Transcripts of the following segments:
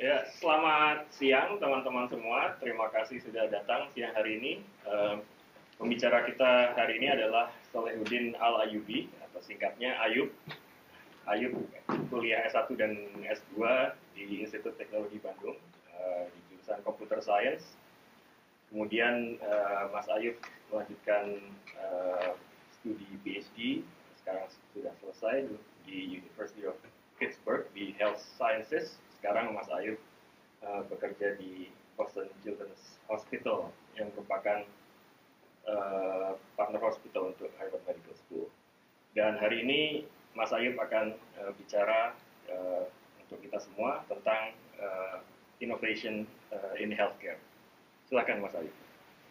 Ya, selamat siang teman-teman semua. Terima kasih sudah datang siang hari ini. Pembicara kita hari ini adalah Salehuddin Al-Ayyubi, atau singkatnya Ayub. Ayub kuliah S1 dan S2 di Institut Teknologi Bandung, di jurusan Computer Science. Kemudian Mas Ayub melanjutkan studi PhD, sekarang sudah selesai di University of Pittsburgh di Health Sciences. Sekarang Mas Ayub bekerja di Boston Children's Hospital yang merupakan partner hospital untuk Harvard Medical School. Dan hari ini Mas Ayub akan bicara untuk kita semua tentang innovation in healthcare. Silakan Mas Ayub.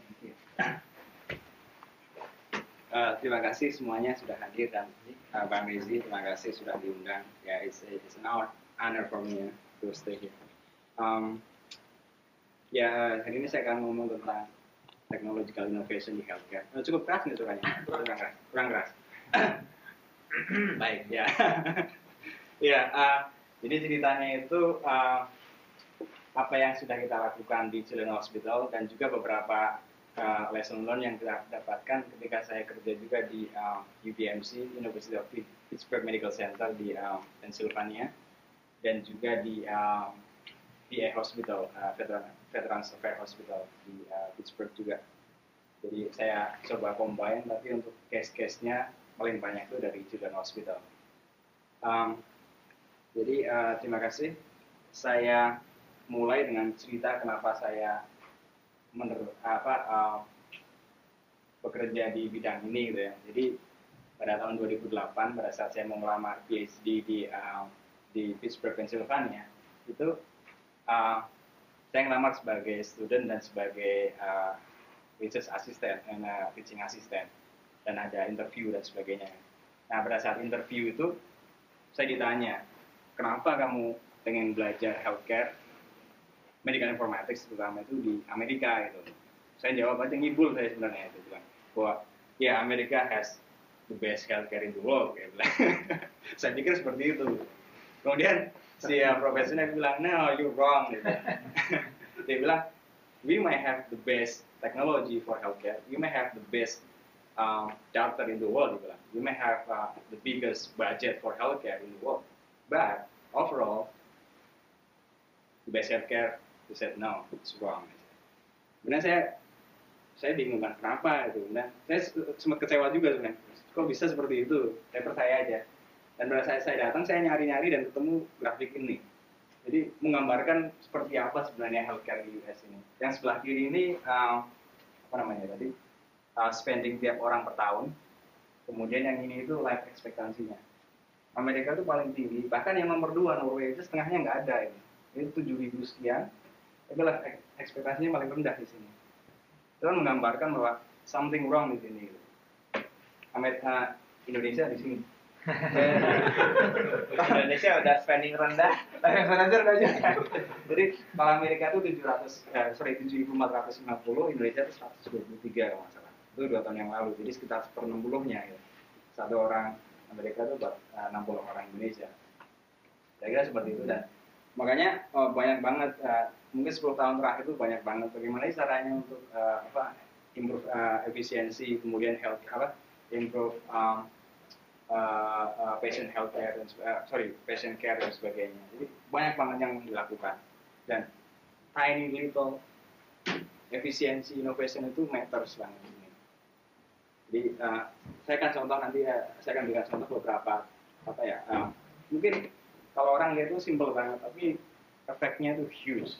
Terima kasih semuanya sudah hadir, dan Bang Rizie, terima kasih sudah diundang. Ya, it's an honor for me to stay here. Hari ini saya akan ngomong tentang technological innovation di healthcare. Cukup keras nih suaranya? Kurang keras. Baik, ya. Jadi ceritanya itu apa yang sudah kita lakukan di Children's Hospital dan juga beberapa lesson learned yang kita dapatkan ketika saya kerja juga di UPMC, University of Pittsburgh Medical Center di Pennsylvania, dan juga di VA Hospital, Veterans Affairs Hospital di Pittsburgh juga. Jadi saya coba combine, tapi untuk case-case-nya paling banyak itu dari Children's Hospital. Terima kasih. Saya mulai dengan cerita kenapa saya bekerja di bidang ini, gitu ya. Jadi pada tahun 2008, pada saat saya mau melamar PhD di Pittsburgh, Pennsylvania, itu saya ngelamar sebagai student dan sebagai research assistant dan teaching assistant, dan ada interview dan sebagainya. Nah, pada saat interview itu saya ditanya, kenapa kamu pengen belajar healthcare, medical informatics terutama itu di Amerika gitu. Saya jawab aja ngibul saya sebenarnya itu bilang bahwa ya Amerika has the best healthcare in the world kayak bilang. Saya pikir seperti itu. Kemudian si profesornya bilang, no, you're wrong gitu. Dia bilang, we may have the best technology for healthcare, you may have the best doctor in the world, dia bilang. You may have the biggest budget for healthcare in the world, but overall the best healthcare. He said, no, it's wrong. Benar, saya bingung kan, kenapa itu. Nah, saya sempat kecewa juga sebenarnya. Kok bisa seperti itu? Saya percaya aja. Dan pada saat saya datang, saya nyari-nyari dan ketemu grafik ini. Jadi menggambarkan seperti apa sebenarnya healthcare di US ini. Yang sebelah kiri ini spending tiap orang per tahun. Kemudian yang ini itu life expectancy-nya. Amerika itu paling tinggi. Bahkan yang nomor 2, Norway itu setengahnya nggak ada ini. Itu 7.000 sekian. Tapi life ekspektasinya paling rendah di sini. Itu kan menggambarkan bahwa something wrong di sini. Amerika, Indonesia di sini. Indonesia udah spending rendah, life expectancy rendah juga. Jadi kalau Amerika itu 7.450, Indonesia itu 123 kalau nggak salah. Itu 2 tahun yang lalu. Jadi sekitar 1/60-nya. Gitu. Satu orang Amerika itu 60 orang Indonesia. Saya kira seperti itu, dan makanya banyak banget, mungkin 10 tahun terakhir itu banyak banget bagaimana caranya untuk improve efisiensi, kemudian improve patient healthcare dan patient care dan sebagainya. Jadi banyak banget yang dilakukan, dan tiny little efisiensi innovation itu matters banget ini. Jadi saya akan contoh nanti, saya akan berikan contoh beberapa mungkin kalau orang lihat itu simple banget, tapi efeknya itu huge.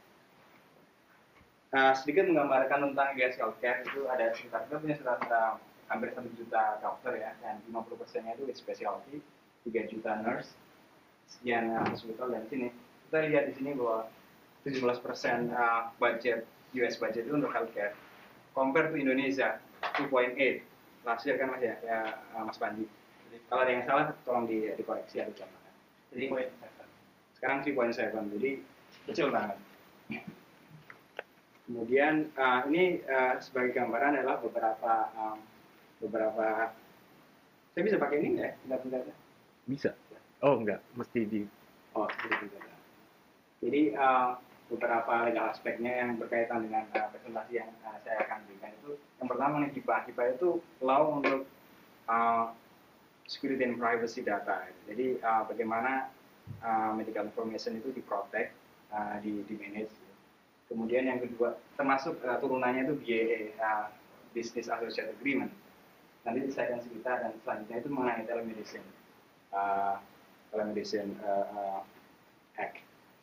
Sedikit menggambarkan tentang US healthcare, itu ada sekitar, kita punya sekitar hampir 1 juta dokter ya, dan 50%-nya itu specialty, 3 juta nurse, sekian hospital, dan sini kita lihat di sini bahwa 17% budget US budget itu untuk healthcare. Compare to Indonesia 2.8, last year kan Mas ya, Mas Panji. Kalau ada yang salah tolong dikoreksi ya, di jadi sekarang 3.7, jadi kecil banget. Kemudian ini sebagai gambaran adalah beberapa saya bisa pakai ini nggak ya? Bisa. Oh enggak, mesti di. Oh, gitu. Jadi beberapa legal aspeknya yang berkaitan dengan presentasi yang saya akan berikan itu, yang pertama nih HIPAA. HIPAA itu law untuk security and privacy data. Jadi bagaimana medical information itu diprotect, di manage. Kemudian yang kedua, termasuk turunannya itu BAA, Business Associate Agreement. Nanti saya akan cerita, dan selanjutnya itu mengenai telemedicine, telemedicine Act.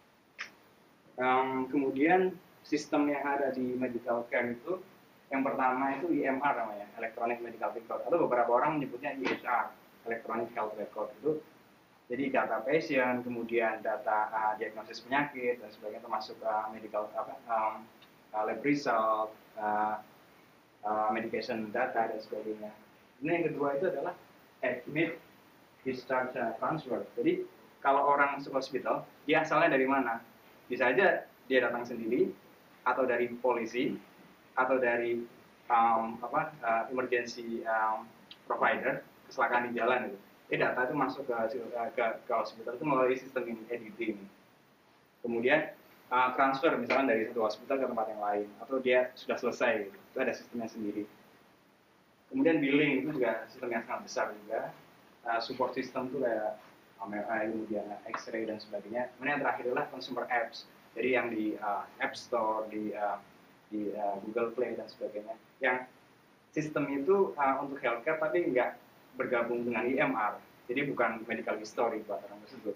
Kemudian sistem yang ada di medical care itu, yang pertama itu EMR namanya, Electronic Medical Record, atau beberapa orang menyebutnya EHR, Electronic Health Record. Itu jadi data pasien, kemudian data diagnosis penyakit dan sebagainya, termasuk medical lab result, medication data dan sebagainya. Ini yang kedua itu adalah admit, discharge, transfer. Jadi kalau orang masuk hospital, dia asalnya dari mana? Bisa aja dia datang sendiri, atau dari polisi, atau dari emergency provider, kecelakaan di jalan gitu. Data itu masuk ke hospital itu melalui sistem ini, EDT ini. Kemudian transfer misalnya dari satu hospital ke tempat yang lain, atau dia sudah selesai gitu. Itu ada sistemnya sendiri. Kemudian billing itu juga sistem yang sangat besar juga. Support system itu kayak MRI, kemudian X-ray dan sebagainya. Kemudian yang terakhir adalah consumer apps. Jadi yang di App Store, di Google Play dan sebagainya. Yang sistem itu untuk healthcare tapi nggak bergabung dengan EMR. Jadi bukan medical history buat orang tersebut.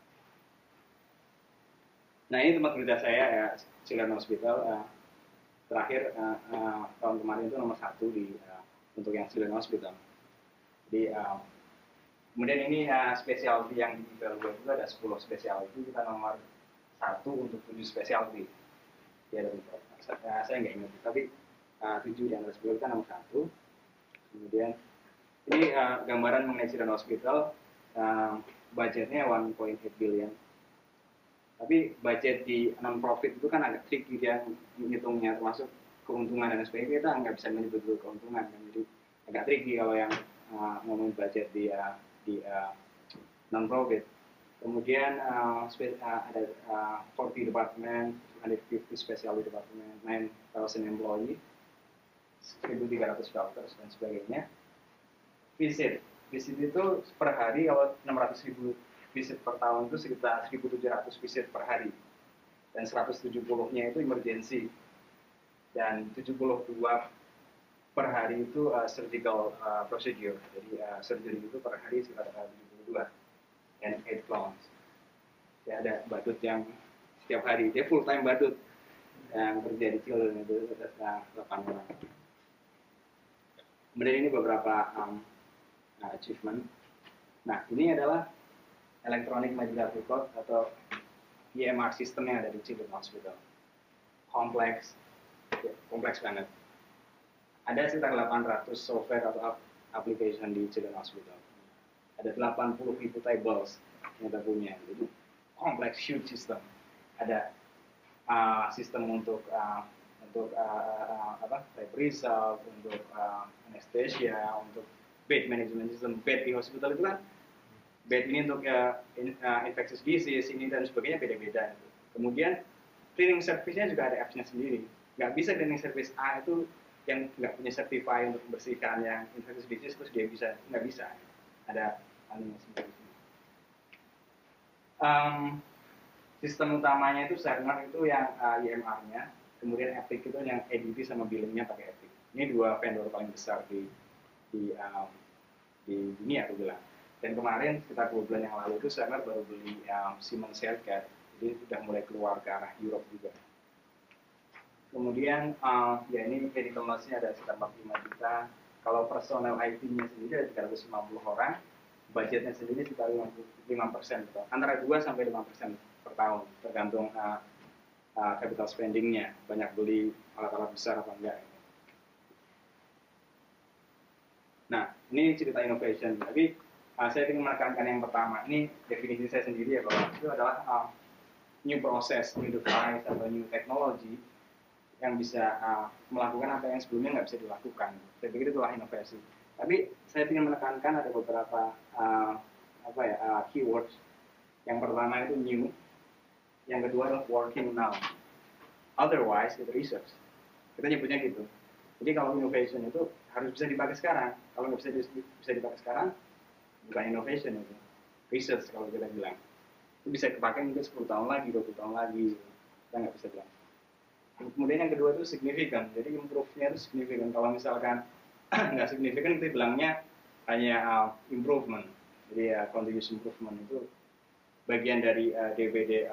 Nah, ini tempat kerja saya ya, Children's Hospital. Terakhir tahun kemarin itu nomor 1 untuk yang Children's Hospital. Jadi kemudian ini specialty yang di evaluate itu ada 10 specialty, kita nomor 1 untuk 7 specialty. Ya, saya nggak ingat, tapi 7 di antara 10 kita nomor 1. Kemudian ini gambaran mengenai Children's Hospital, budgetnya 1.8 billion. Tapi budget di non-profit itu kan agak tricky dia menghitungnya, termasuk keuntungan dan sebagainya. Kita nggak bisa menyebut keuntungan kan, jadi agak tricky kalau yang ngomongin budget di non-profit. Kemudian ada 40 department, 150 specialty department, 9,000 employee, 1.300 doctors dan sebagainya. Visit itu per hari, kalau 600.000 visit per tahun itu sekitar 1.700 visit per hari, dan 170-nya itu emergency, dan 72 per hari itu surgical procedure. Jadi surgery itu per hari sekitar 72, and 8 clowns. Ya, ada badut yang setiap hari, dia full time badut yang kerja di children itu ada 8 orang. Kemudian ini beberapa achievement. Nah, ini adalah Electronic Medical Record atau EMR system yang ada di Children's Hospital. Kompleks banget. Ada sekitar 800 software atau application di Children's Hospital. Ada 80.000 tables yang kita punya. Jadi kompleks, huge system. Ada sistem untuk lab result, untuk anesthesia, untuk bed management system. Bed di hospital itu kan, bed ini untuk infectious disease ini dan sebagainya beda-beda. Kemudian cleaning service-nya juga ada apps-nya sendiri. Nggak bisa cleaning service A itu yang nggak punya certify untuk membersihkan yang infectious disease terus dia bisa, nggak bisa. Ada anunya sendiri. Sistem utamanya itu Cerner itu yang EMR-nya, kemudian Epic itu yang EDT sama billing-nya pakai Epic. Ini 2 vendor paling besar di dunia aku bilang. Dan kemarin sekitar 2 bulan yang lalu itu Cerner baru beli Siemens Healthcare, jadi sudah mulai keluar ke arah Europe juga. Kemudian ya ini medical loss-nya ada sekitar 45 juta. Kalau personel IT-nya sendiri ada 350 orang, budgetnya sendiri sekitar 5%, antara 2 sampai 5% per tahun, tergantung capital spending-nya, banyak beli alat-alat besar apa enggak. Nah, ini cerita innovation. Tapi saya ingin menekankan yang pertama. Ini definisi saya sendiri ya, bahwa itu adalah new process, new device, atau new technology yang bisa melakukan apa yang sebelumnya nggak bisa dilakukan. Saya pikir itulah inovasi. Tapi saya ingin menekankan ada beberapa keywords. Yang pertama itu new. yang kedua adalah working now. Otherwise itu research. Kita nyebutnya gitu. Jadi kalau innovation itu harus bisa dipakai sekarang. Kalau nggak bisa dipakai sekarang, bukan innovation itu. Research kalau kita bilang. Itu bisa dipakai mungkin 10 tahun lagi, 20 tahun lagi. Kita nggak bisa bilang. Kemudian yang kedua itu signifikan. Jadi improve-nya itu signifikan. Kalau misalkan nggak signifikan, kita bilangnya hanya improvement. Jadi continuous improvement itu bagian dari DBD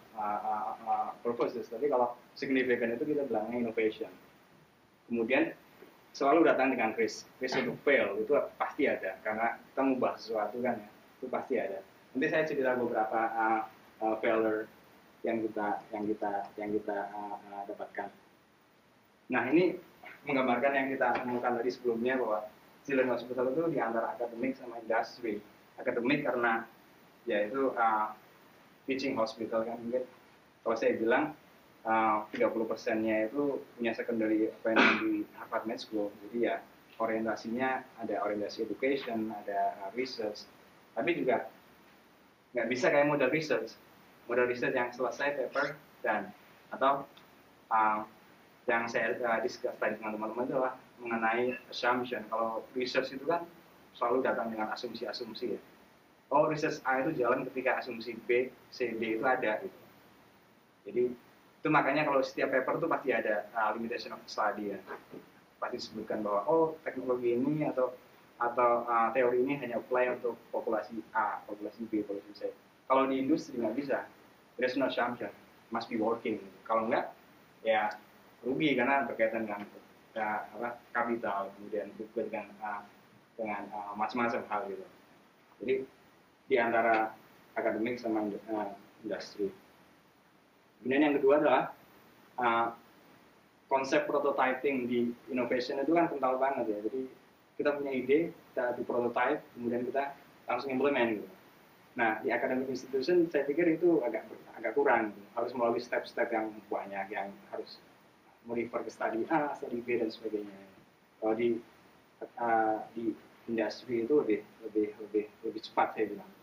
purposes. Tapi kalau signifikan itu kita bilangnya innovation. Kemudian selalu datang dengan risk untuk fail itu pasti ada karena kita mengubah sesuatu kan ya, itu pasti ada. Nanti saya cerita beberapa failure yang kita dapatkan. Nah ini menggambarkan yang kita temukan tadi sebelumnya bahwa Children's Hospital itu di antara akademik sama industri. Akademik karena yaitu teaching hospital kan mungkin kalau saya bilang 30%-nya itu punya secondary appointment di Harvard Med School. Jadi ya orientasinya ada orientasi education, ada research. Tapi juga nggak bisa kayak model research yang selesai paper dan atau yang saya discuss tadi dengan teman-teman itu adalah mengenai assumption. Kalau research itu kan selalu datang dengan asumsi-asumsi ya. Oh research A itu jalan ketika asumsi B, C, D itu ada gitu. Jadi itu makanya kalau setiap paper itu pasti ada limitation of study ya. Pasti disebutkan bahwa oh teknologi ini atau teori ini hanya apply untuk populasi A, populasi B, populasi C. Kalau di industri nggak bisa. There's no assumption, must be working. Kalau enggak, ya rugi karena berkaitan dengan kapital, kemudian juga dengan macam-macam hal gitu. Jadi di antara akademik sama industri. Kemudian yang kedua adalah konsep prototyping di innovation itu kan kental banget ya. Jadi kita punya ide, kita di prototype, kemudian kita langsung implement gitu. Nah di academic institution saya pikir itu agak kurang, gitu. Harus melalui step-step yang banyak, yang harus merefer ke studi A, studi B dan sebagainya. Kalau di industri itu lebih cepat saya bilang.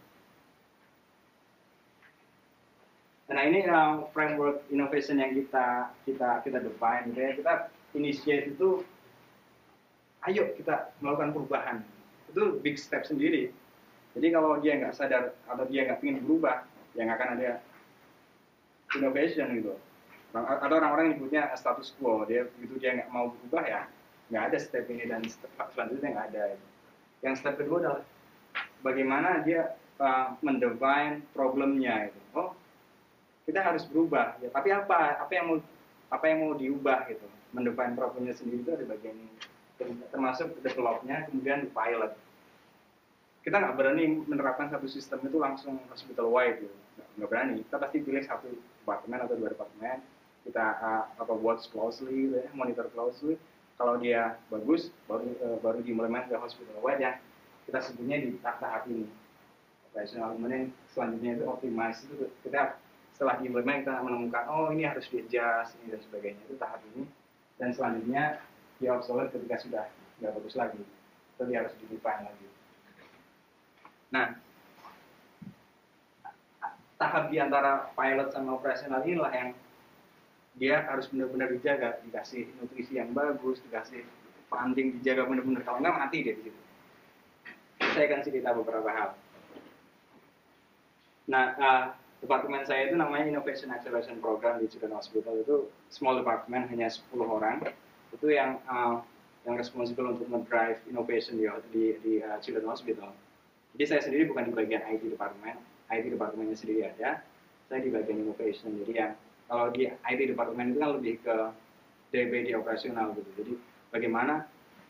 Nah ini framework innovation yang kita define, gitu ya. Kita initiate itu, ayo kita melakukan perubahan. Itu big step sendiri. Jadi kalau dia nggak sadar atau dia nggak ingin berubah, ya nggak akan ada innovation gitu. Ada orang-orang yang nyebutnya status quo. Dia begitu dia nggak mau berubah ya, nggak ada step ini dan step selanjutnya nggak ada. Yang step kedua adalah bagaimana dia mendefine problemnya itu. Oh kita harus berubah ya, tapi apa yang mau diubah gitu. Mendefine problemnya sendiri itu ada bagian ini, termasuk developnya, kemudian pilot. Kita nggak berani menerapkan satu sistem itu langsung hospital wide gitu. Nggak berani. Kita pasti pilih satu departemen atau 2 departemen, kita watch closely, monitor closely. Kalau dia bagus, baru dimulai ke hospital wide ya. Kita sebutnya di tahap ini operational. Kemudian selanjutnya itu optimize, itu kita setelah diimplement kita menemukan oh ini harus di-adjust ini dan sebagainya, itu tahap ini. Dan selanjutnya dia obsolete ketika sudah nggak bagus lagi, itu dia harus di-define lagi. Nah tahap di antara pilot sama operasional inilah yang dia harus benar-benar dijaga, dikasih nutrisi yang bagus, dikasih funding, dijaga benar-benar, kalau nggak mati dia di situ. Saya akan cerita beberapa hal. Nah departemen saya itu namanya Innovation Acceleration Program di Children's Hospital. Itu small department, hanya 10 orang. Itu yang responsible untuk mendrive innovation di Children's Hospital. Jadi saya sendiri bukan di bagian IT department. IT departemennya sendiri ada. Saya di bagian innovation. Jadi yang kalau di IT department itu kan lebih ke DBD operasional gitu. Jadi bagaimana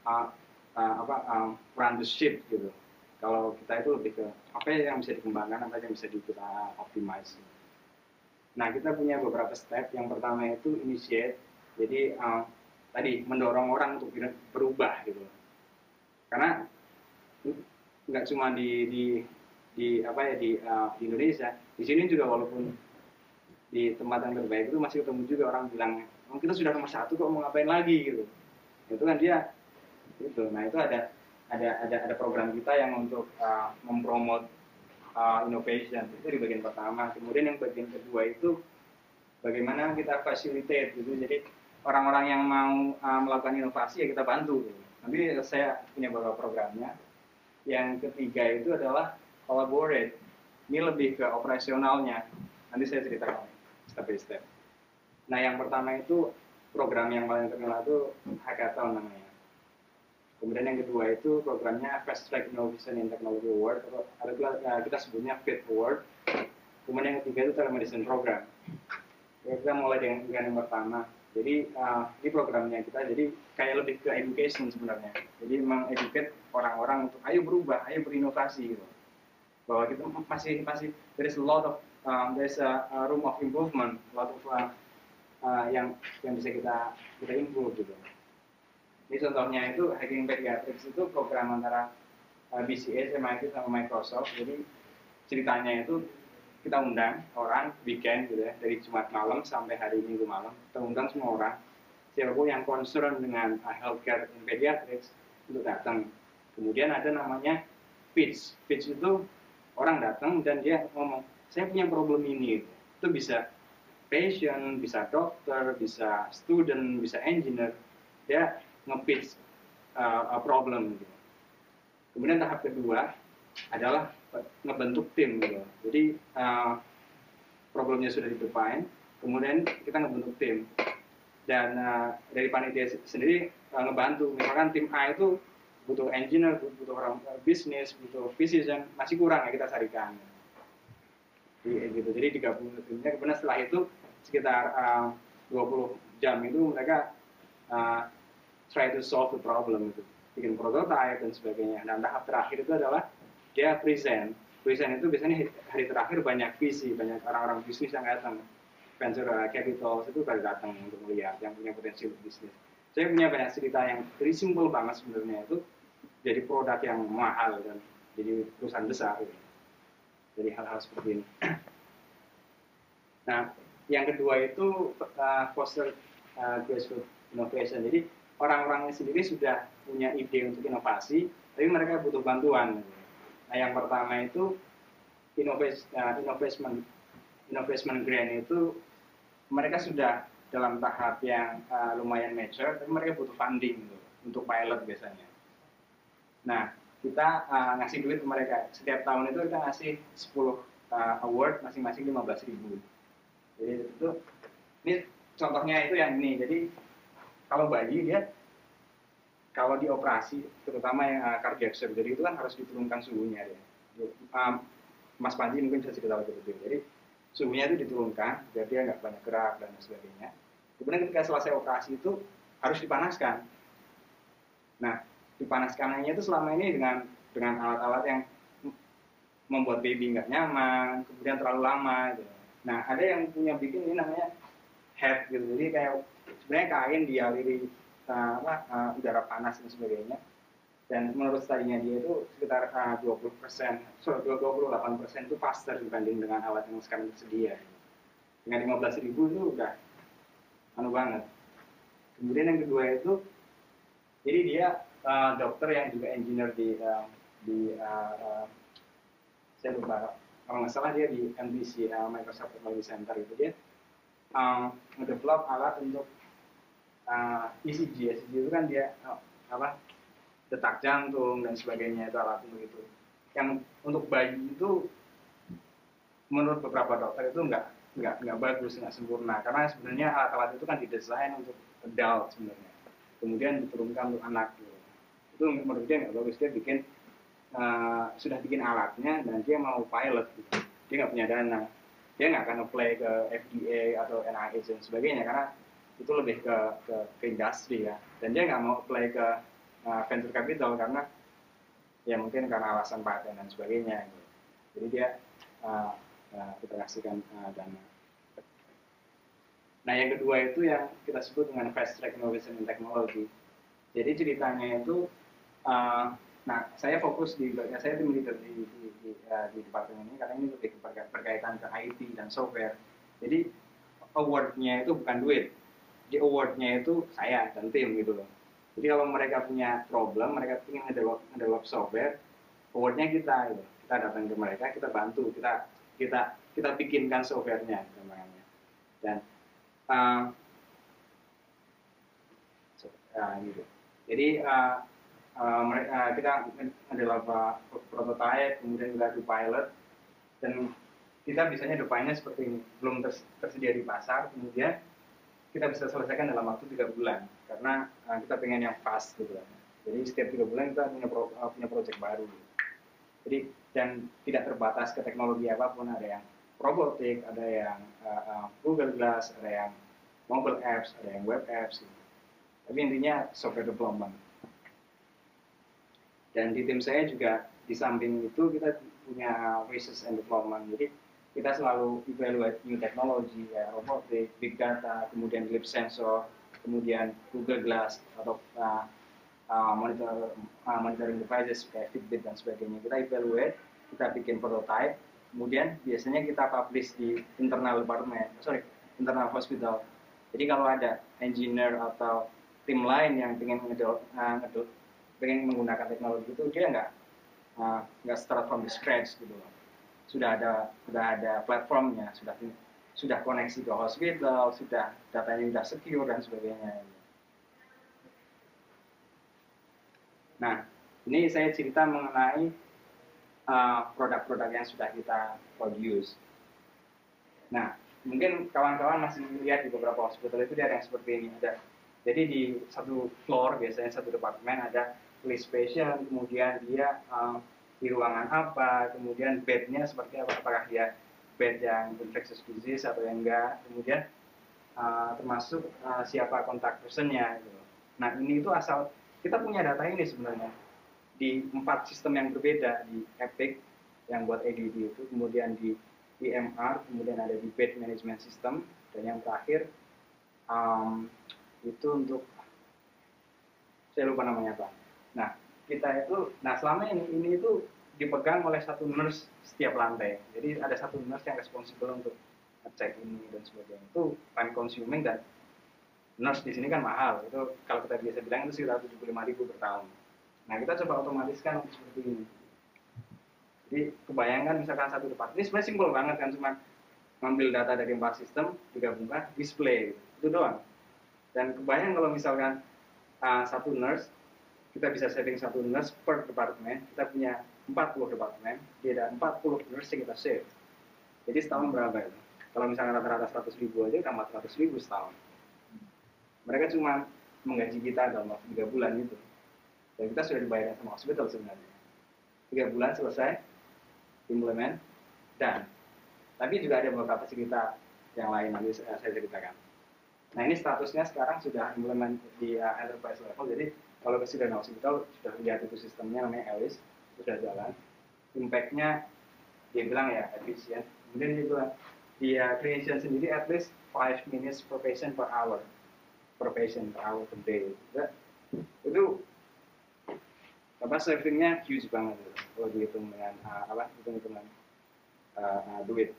run the ship gitu. Kalau kita itu lebih ke apa yang bisa dikembangkan, apa yang bisa kita optimize. Nah kita punya beberapa step. Yang pertama itu initiate. Jadi tadi mendorong orang untuk berubah gitu. Karena nggak cuma di Indonesia, di sini juga walaupun di tempat yang terbaik itu masih ketemu juga orang bilang, oh, kita sudah nomor 1 kok mau ngapain lagi gitu. Itu kan dia gitu. Nah itu ada program kita yang untuk mempromot innovation. Itu di bagian pertama. Kemudian yang bagian kedua itu bagaimana kita facilitate gitu. Jadi orang-orang yang mau melakukan inovasi ya kita bantu gitu. Nanti saya punya beberapa programnya. Yang ketiga itu adalah collaborate. Ini lebih ke operasionalnya. Nanti saya ceritakan step by step. Nah, yang pertama itu program yang paling terkenal itu hackathon namanya. Kemudian yang kedua itu programnya Fast Track Innovation in Technology Award, atau kita sebutnya FIT Award. Kemudian yang ketiga itu Telemedicine Program. Kita mulai dengan yang pertama. Jadi ini programnya kita, jadi kayak lebih ke education sebenarnya. Jadi mengeducate orang-orang untuk ayo berubah, ayo berinovasi gitu. Bahwa kita masih there is a lot of there's a room of improvement, a lot of yang bisa kita improve gitu. Ini contohnya itu Hacking Pediatrics itu program antara BCA, MIT sama Microsoft. Jadi ceritanya itu kita undang orang weekend gitu ya, dari Jumat malam sampai hari Minggu malam. Kita undang semua orang, siapapun yang concern dengan healthcare in pediatrics untuk datang. Kemudian ada namanya pitch. Pitch itu orang datang dan dia ngomong, saya punya problem ini. Itu bisa patient, bisa dokter, bisa student, bisa engineer. Dia nge-pitch problem gitu. Kemudian tahap kedua adalah ngebentuk tim gitu. Jadi problemnya sudah di-define, kemudian kita ngebentuk tim. Dan dari panitia sendiri ngebantu. Misalkan tim A itu butuh engineer, butuh orang bisnis, butuh physician, masih kurang ya kita carikan. Gitu. Jadi 30 timnya, kemudian setelah itu sekitar 20 jam itu mereka try to solve the problem itu, bikin prototype dan sebagainya. Dan tahap terakhir itu adalah dia present itu biasanya hari terakhir banyak visi, banyak orang-orang bisnis yang datang, venture capital itu pada datang untuk melihat yang punya potensi bisnis. Saya punya banyak cerita yang very simple banget sebenarnya, itu jadi produk yang mahal dan jadi perusahaan besar gitu. Jadi hal-hal seperti ini. Nah, yang kedua itu foster grassroots innovation. Jadi orang-orangnya sendiri sudah punya ide untuk inovasi, tapi mereka butuh bantuan. Nah, yang pertama itu investment grant itu mereka sudah dalam tahap yang lumayan mature, tapi mereka butuh funding gitu, untuk pilot biasanya. Nah, kita ngasih duit ke mereka. Setiap tahun itu kita ngasih 10 award, masing-masing 15.000. Jadi itu, ini contohnya itu yang ini. Jadi kalau bayi dia, kalau dioperasi, terutama yang cardiac surgery itu kan harus diturunkan suhunya ya. Mas Panji mungkin bisa cerita lebih detail. Jadi suhunya itu diturunkan, biar dia nggak banyak gerak dan sebagainya. Kemudian ketika selesai operasi itu harus dipanaskan. Nah, dipanaskannya itu selama ini dengan alat-alat yang membuat baby nggak nyaman, kemudian terlalu lama. Gitu. Nah, ada yang punya bikin ini namanya head gitu. Jadi kayak sebenarnya kain dialiri udara panas dan sebagainya. Dan menurut studinya dia itu sekitar 28% itu faster dibanding dengan alat yang sekarang tersedia. Dengan 15.000 itu udah banget. Kemudian yang kedua itu, jadi dia dokter yang juga engineer di saya lupa, kalau nggak salah dia di MTC, Microsoft Technology Center itu dia ngedevelop alat untuk ECG itu kan dia detak jantung dan sebagainya, itu alat untuk itu. Yang untuk bayi itu menurut beberapa dokter itu nggak bagus, nggak sempurna, karena sebenarnya alat-alat itu kan didesain untuk adult sebenarnya, kemudian diturunkan untuk anak gitu. Itu menurut dia nggak bagus. Dia bikin sudah bikin alatnya dan dia mau pilot gitu. Dia nggak punya dana, dia nggak akan apply ke FDA atau NIH dan sebagainya karena itu lebih ke industri ya, dan dia nggak mau apply ke venture capital karena ya mungkin karena alasan paten dan sebagainya gitu. Jadi dia kita kasihkan dana. Nah, yang kedua itu yang kita sebut dengan fast track innovation in technology. Jadi ceritanya itu nah, saya fokus saya tim leader di departemen ini karena ini lebih berkaitan ke IT dan software. Jadi award-nya itu bukan duit, di award-nya itu saya dan tim gitu loh. Jadi kalau mereka punya problem, mereka ingin ngedevelop software, forwardnya kita, gitu. Kita datang ke mereka, kita bantu, kita bikinkan softwarenya, namanya. Dan gitu. Jadi kita adalah prototype, kemudian kita do pilot, dan kita biasanya depannya seperti ini, belum tersedia di pasar, kemudian kita bisa selesaikan dalam waktu 3 bulan, karena kita pengen yang fast gitu kan. Jadi setiap 3 bulan kita punya project baru. Jadi dan tidak terbatas ke teknologi apapun, ada yang robotik, ada yang Google Glass, ada yang mobile apps, ada yang web apps. Gitu. Tapi intinya software development. Dan di tim saya juga di samping itu kita punya research and development. Jadi kita selalu evaluate new technology, ya, robotik, big data, kemudian lip sensor, kemudian Google Glass atau monitoring devices kayak Fitbit dan sebagainya. Kita evaluate, kita bikin prototype, kemudian biasanya kita publish di internal internal hospital. Jadi kalau ada engineer atau tim lain yang pengen menggunakan teknologi itu, dia nggak start from the scratch gitu loh. Sudah ada platformnya, sudah koneksi ke hospital, sudah datanya sudah secure dan sebagainya. Nah, ini saya cerita mengenai produk-produk yang sudah kita produce. Nah, mungkin kawan-kawan masih melihat di beberapa hospital itu ada yang seperti ini. Jadi di satu floor, biasanya satu departemen ada list patient, kemudian dia di ruangan apa, kemudian bednya seperti apa, apakah dia bed yang infectious disease atau yang enggak, kemudian termasuk siapa kontak personnya. Gitu. Nah, ini itu asal kita punya data ini sebenarnya di 4 sistem yang berbeda, di Epic yang buat EDD itu, kemudian di EMR, kemudian ada di Bed Management System, dan yang terakhir itu untuk saya lupa namanya apa. Nah, kita itu, selama ini itu dipegang oleh satu nurse setiap lantai. Jadi ada satu nurse yang responsible untuk ngecek ini dan sebagainya. Itu time consuming, dan nurse di sini kan mahal. Itu kalau kita biasa bilang itu sekitar 75.000 per tahun. Nah, kita coba otomatiskan seperti ini. Jadi kebayangkan misalkan satu departemen, ini sebenarnya simpel banget kan, cuma ngambil data dari 4 sistem, digabungkan, display, itu doang. Dan kebayang kalau misalkan satu nurse, kita bisa setting satu nurse per departemen, kita punya 40 departemen, dia ada 40 nurse yang kita save. Jadi setahun berapa itu? Kalau misalkan rata-rata 100.000 aja, tambah 100.000 setahun. Mereka cuma menggaji kita dalam waktu 3 bulan gitu. Dan kita sudah dibayarkan sama hospital sebenarnya. 3 bulan selesai, implement, dan tapi juga ada beberapa cerita yang lain nanti saya ceritakan. Nah, ini statusnya sekarang sudah implement di enterprise level. Jadi kalau ke Cedars Hospital sudah lihat itu sistemnya, namanya Alice, sudah jalan. Impact-nya dia bilang ya efisien. Kemudian dia bilang di clinician sendiri at least 5 minutes per patient per hour per day. Itu savingnya huge banget kalau dihitung dengan hitung-hitungan duit.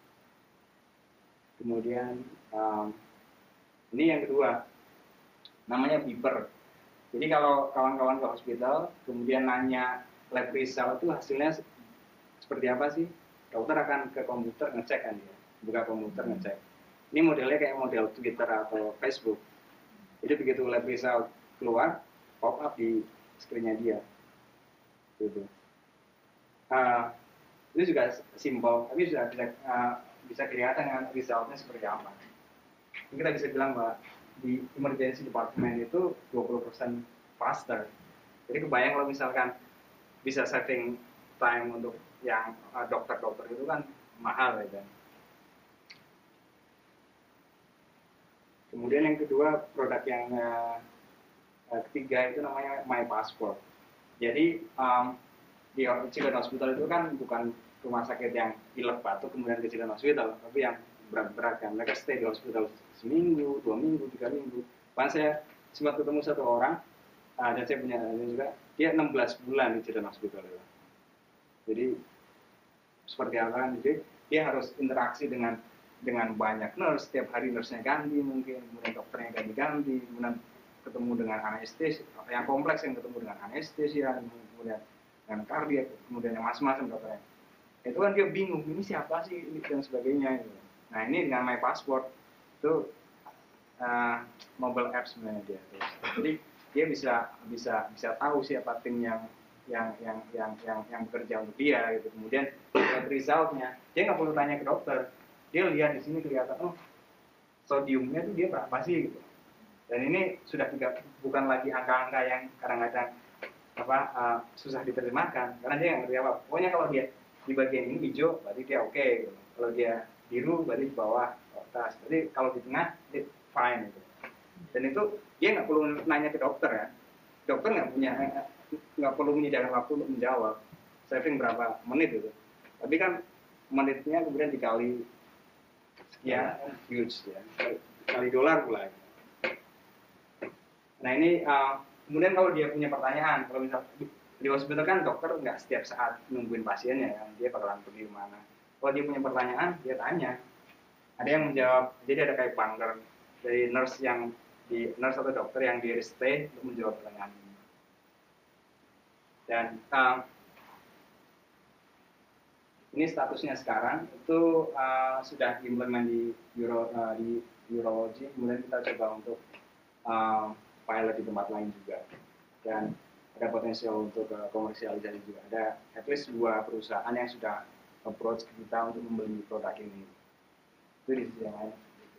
Kemudian ini yang kedua, namanya Beeper. Jadi kalau kawan-kawan ke hospital kemudian nanya lab result itu hasilnya seperti apa sih, dokter akan ke komputer ngecek kan dia, buka komputer ngecek. Ini modelnya kayak model Twitter atau Facebook. Jadi begitu lab result keluar, pop up di screen-nya dia. Gitu. Itu juga simpel, tapi sudah bisa kelihatan kan resultnya seperti apa. Kita bisa bilang bahwa di emergency department itu 20% faster. Jadi kebayang kalau misalkan bisa saving time untuk yang dokter-dokter itu kan mahal ya kan. Kemudian yang kedua, produk yang ketiga itu namanya My Passport. Jadi di Cedars Hospital itu kan bukan rumah sakit yang pilek batuk kemudian ke Cedars Hospital, tapi yang berat-berat kan. Mereka stay di hospital seminggu, 2 minggu, 3 minggu. Bahkan saya sempat ketemu satu orang, dan saya punya juga, dia 16 bulan di Cedars Hospital itu. Jadi seperti apa kan? Jadi dia harus interaksi dengan banyak nurse, setiap hari nurse-nya ganti mungkin, kemudian dokternya ganti-ganti, kemudian ketemu dengan anestesia, yang kompleks yang ketemu dengan anestesia, kemudian dengan kardiak, kemudian yang macam-macam dokternya. Itu kan dia bingung, ini siapa sih ini dan sebagainya. Gitu. Nah ini dengan My Passport itu mobile apps sebenarnya dia. Jadi dia bisa tahu siapa tim yang bekerja untuk dia gitu. Kemudian lihat resultnya, dia nggak perlu tanya ke dokter, dia lihat di sini kelihatan oh sodiumnya tuh dia berapa sih gitu. Dan ini sudah tidak bukan lagi angka-angka yang kadang-kadang susah diterjemahkan karena dia nggak ngerti apa. Pokoknya kalau dia di bagian ini hijau berarti dia oke gitu. Kalau dia biru berarti di bawah atas. Berarti kalau di tengah dia fine gitu. Dan itu dia nggak perlu nanya ke dokter ya. Dokter nggak perlu menyediakan waktu untuk menjawab. Saving berapa menit gitu. Tapi kan menitnya kemudian dikali sekian huge ya. Kali dolar pula. Nah ini kemudian kalau dia punya pertanyaan, kalau misal di hospital kan dokter nggak setiap saat nungguin pasiennya kan, dia bakalan pergi kemana. Kalau dia punya pertanyaan, dia tanya. Ada yang menjawab, jadi ada kayak banker dari nurse atau dokter yang di stay untuk menjawab pertanyaan ini. Dan ini statusnya sekarang itu sudah diimplement di urologi, kemudian kita coba untuk pilot di tempat lain juga, dan ada potensial untuk komersialisasi juga. Ada at least 2 perusahaan yang sudah approach kita untuk membeli produk ini. Itu di sisi yang lain.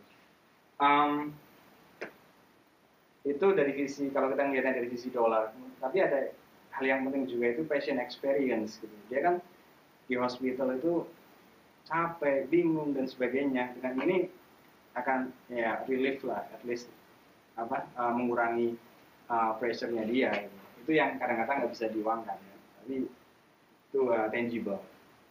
Itu dari sisi, kalau kita ngelihatnya dari sisi dolar, tapi ada hal yang penting juga, itu patient experience gitu. Dia kan di hospital itu capek, bingung dan sebagainya. Dengan ini akan ya relief lah, at least mengurangi pressure-nya dia. Gitu. Itu yang kadang-kadang nggak bisa diuangkan, ya. Tapi itu tangible.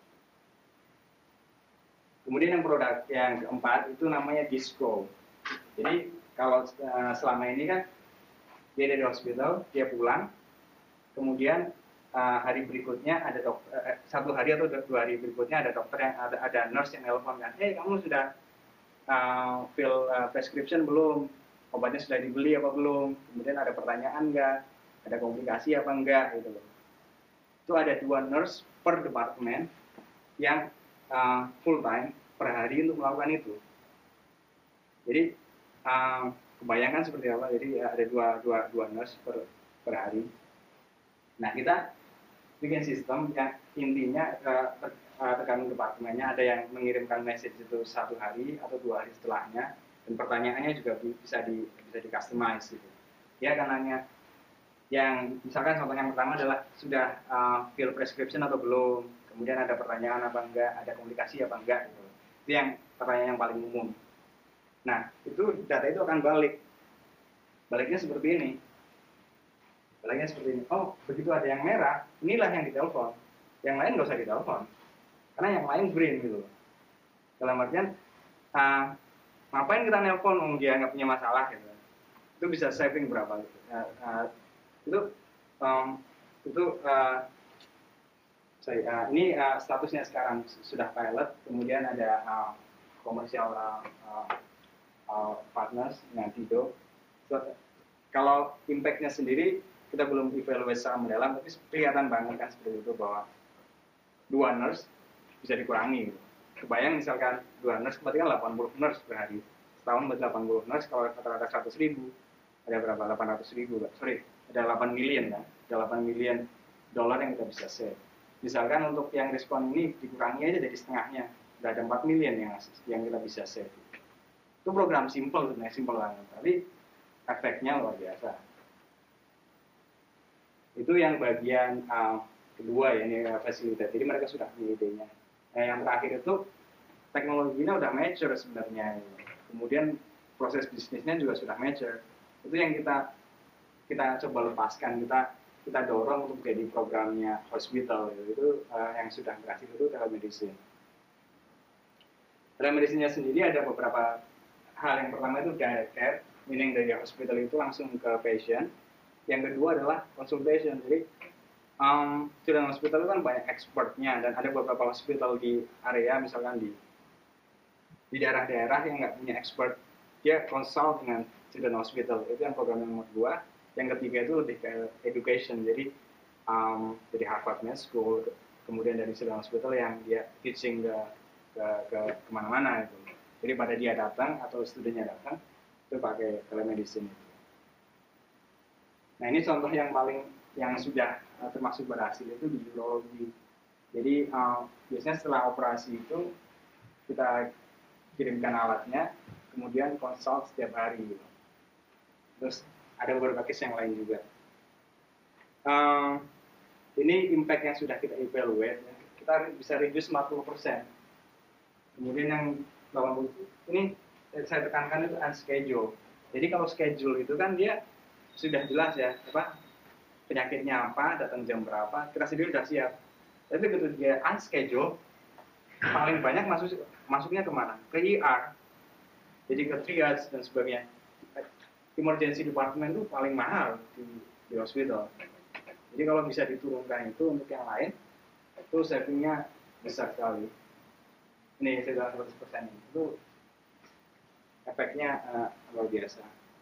Kemudian yang produk yang keempat itu namanya Disco. Jadi kalau selama ini kan dia dari hospital, dia pulang, kemudian hari berikutnya ada dokter, 1 hari atau 2 hari berikutnya ada dokter yang ada nurse yang nelpon kan, kamu sudah fill prescription belum? Obatnya sudah dibeli apa belum? Kemudian ada pertanyaan enggak? Ada komplikasi apa enggak? Gitu loh. Itu ada 2 nurse per departemen yang full time per hari untuk melakukan itu. Jadi kebayangkan seperti apa? Jadi ada dua nurse per hari. Nah kita bikin sistem yang intinya tergantung departemennya, ada yang mengirimkan message itu 1 hari atau 2 hari setelahnya. Dan pertanyaannya juga bisa di customize gitu. Ya karena yang misalkan contoh yang pertama adalah sudah fill prescription atau belum, kemudian ada pertanyaan apa enggak, ada komplikasi apa enggak gitu. Itu yang pertanyaan yang paling umum. Nah itu data itu akan baliknya seperti ini. Oh begitu ada yang merah, inilah yang ditelepon, yang lain nggak usah ditelepon karena yang lain green gitu. Dalam artian ngapain kita nelpon dia nggak punya masalah gitu. Itu bisa saving berapa gitu. Ini statusnya sekarang sudah pilot, kemudian ada komersial partners dengan Tido. Kalau impact-nya sendiri kita belum evaluasi secara mendalam, tapi kelihatan banget kan seperti itu bahwa 2 nurse bisa dikurangi gitu. Kebayang misalkan 2 nurse berarti kan 80 nurse per hari, setahun berarti 80 nurse, kalau rata-rata 100.000 ada berapa? 800.000, ada 8 million kan, ada 8 million dolar yang kita bisa save. Misalkan untuk yang respon ini dikurangi aja jadi setengahnya, udah ada 4 million yang kita bisa save. Itu program simple sebenarnya, simple banget, tapi efeknya luar biasa. Itu yang bagian kedua ya, ini facilitate. Jadi mereka sudah punya idenya. Nah yang terakhir itu teknologinya udah mature sebenarnya. Kemudian proses bisnisnya juga sudah mature. Itu yang kita coba lepaskan, kita dorong untuk jadi programnya hospital. Itu yang sudah berhasil itu telemedicine. Telemedicine-nya sendiri ada beberapa hal. Yang pertama itu direct care, meaning dari hospital itu langsung ke patient. Yang kedua adalah consultation. Jadi children hospital itu kan banyak expertnya, dan ada beberapa hospital di area, misalkan di daerah-daerah yang nggak punya expert, dia consult dengan children hospital. Itu yang program nomor 2. Yang ketiga itu lebih ke education. Jadi dari Harvard Med School, kemudian dari Siloam Hospital yang dia teaching ke kemana-mana itu. Jadi pada dia datang atau studinya datang itu pakai telemedicine itu. Nah ini contoh yang sudah termasuk berhasil itu di urologi. Jadi biasanya setelah operasi itu kita kirimkan alatnya, kemudian konsult setiap hari. Gitu. Terus ada beberapa case yang lain juga. Ini impact yang sudah kita evaluate, kita bisa reduce 40%. Kemudian yang 80, ini saya tekankan itu unscheduled. Jadi kalau schedule itu kan dia sudah jelas ya, penyakitnya apa, datang jam berapa, kita sendiri sudah siap. Tapi begitu dia unscheduled, paling banyak masuknya kemana? Ke ER, jadi ke triage dan sebagainya. Emergency department itu paling mahal di hospital. Jadi kalau bisa diturunkan itu untuk yang lain, itu savingnya besar sekali. Ini sudah 100% itu efeknya luar biasa.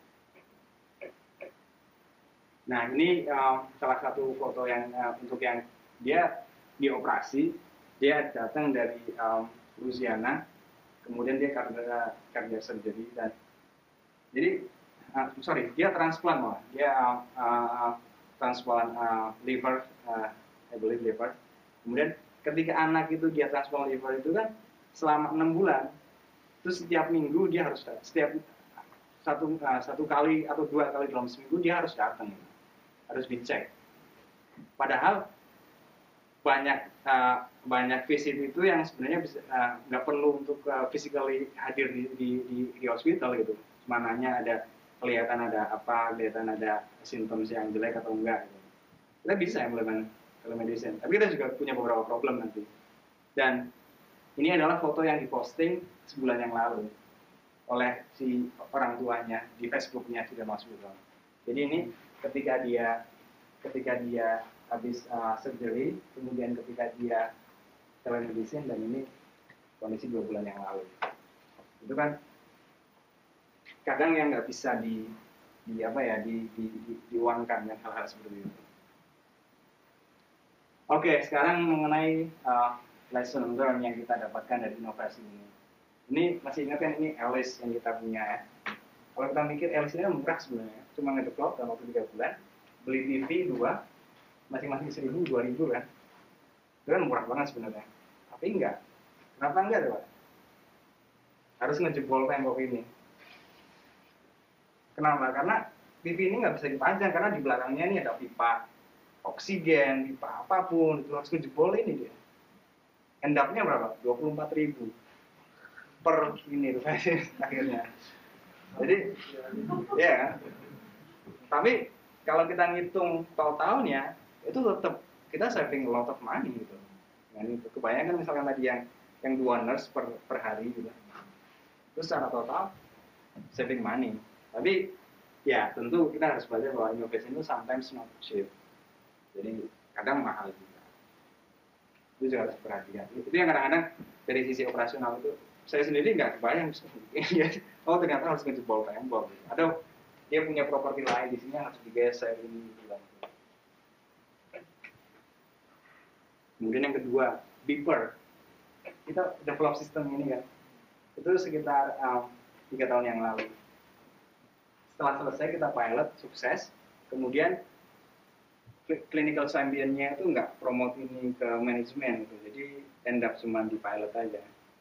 Nah ini salah satu foto yang untuk yang dia dioperasi, dia datang dari Louisiana, kemudian dia cardiac surgery dan jadi dia transplant malah, dia transplant liver, I believe liver. Kemudian ketika anak itu dia transplant liver itu kan selama 6 bulan, terus setiap minggu dia harus setiap satu kali atau 2 kali dalam seminggu dia harus datang, harus dicek. Padahal banyak visit itu yang sebenarnya bisa nggak perlu untuk physically hadir di hospital gitu. Cuma nanya kelihatan ada simptoms yang jelek atau enggak gitu. Kita bisa implement telemedicine, tapi kita juga punya beberapa problem nanti. Dan ini adalah foto yang diposting sebulan yang lalu oleh si orang tuanya di Facebooknya sudah masuk itu. Jadi ini ketika dia habis surgery, kemudian ketika dia telemedicine, dan ini kondisi 2 bulan yang lalu. Itu kan kadang yang nggak bisa diuangkan dan hal-hal seperti itu. Oke, sekarang mengenai lesson learned yang kita dapatkan dari inovasi ini. Ini masih ingat kan ini Alice yang kita punya ya. Kalau kita mikir Alice ini murah sebenarnya, cuma ngedevelop dalam waktu 3 bulan, beli TV 2, masing-masing 1.000, 2.000 kan. Itu kan murah banget sebenarnya. Tapi enggak. Kenapa enggak, Pak? Harus ngejebol tembok ini. Kenapa? Karena TV ini nggak bisa dipajang, karena di belakangnya ini ada pipa oksigen, pipa apapun, itu harus ngejebol ini dia. End up-nya berapa? 24.000 per ini akhirnya. Jadi, ya kan? Tapi kalau kita ngitung totalnya, itu tetap kita saving a lot of money gitu. Dan itu kebayangkan misalkan tadi yang 2 nurse per hari gitu. Terus secara total saving money. Tapi ya tentu kita harus belajar bahwa innovation itu sometimes not cheap. Jadi kadang mahal juga. Itu juga harus perhatikan. Itu yang kadang-kadang dari sisi operasional itu saya sendiri nggak kebayang. Oh ternyata harus ngejebol tembok. Ada dia punya properti lain di sini harus digeser ini. Kemudian yang kedua, beeper. Kita develop sistem ini kan. Itu sekitar 3 tahun yang lalu. Setelah selesai kita pilot, sukses. Kemudian clinical champion-nya itu nggak promote ini ke manajemen gitu. Jadi end up cuma di pilot aja.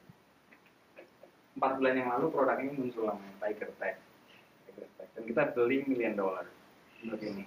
4 bulan yang lalu produk ini muncul namanya Tiger Tech. Dan kita beli $1 million untuk ini.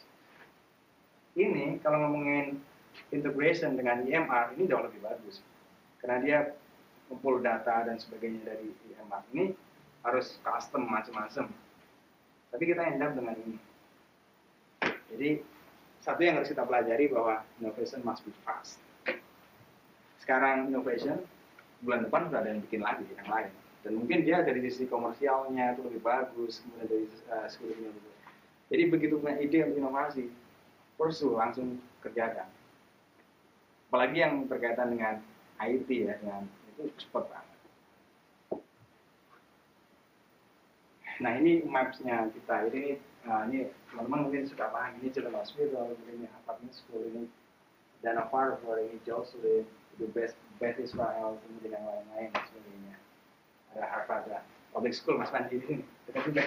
Ini kalau ngomongin integration dengan EMR ini jauh lebih bagus. Karena dia kumpul data dan sebagainya dari EMR. Ini harus custom macam-macam. Tapi kita end up dengan ini. Jadi satu yang harus kita pelajari bahwa innovation must be fast. Sekarang innovation, bulan depan sudah ada yang bikin lagi yang lain. Dan mungkin dia dari sisi komersialnya itu lebih bagus, kemudian dari security-nya juga. Jadi begitu punya ide untuk inovasi, pursue langsung kerjakan. Apalagi yang berkaitan dengan IT ya, dengan itu cepat banget. Nah ini maps-nya kita. Ini ini teman-teman mungkin sudah paham, ini John Hospital, ini Apartment School, ini Dana-Farber, ini Jocelyn, itu Beth Israel, kemudian yang lain-lain dan sebagainya. Ada Harvard, ada public school, Mas Panji ini dekat juga.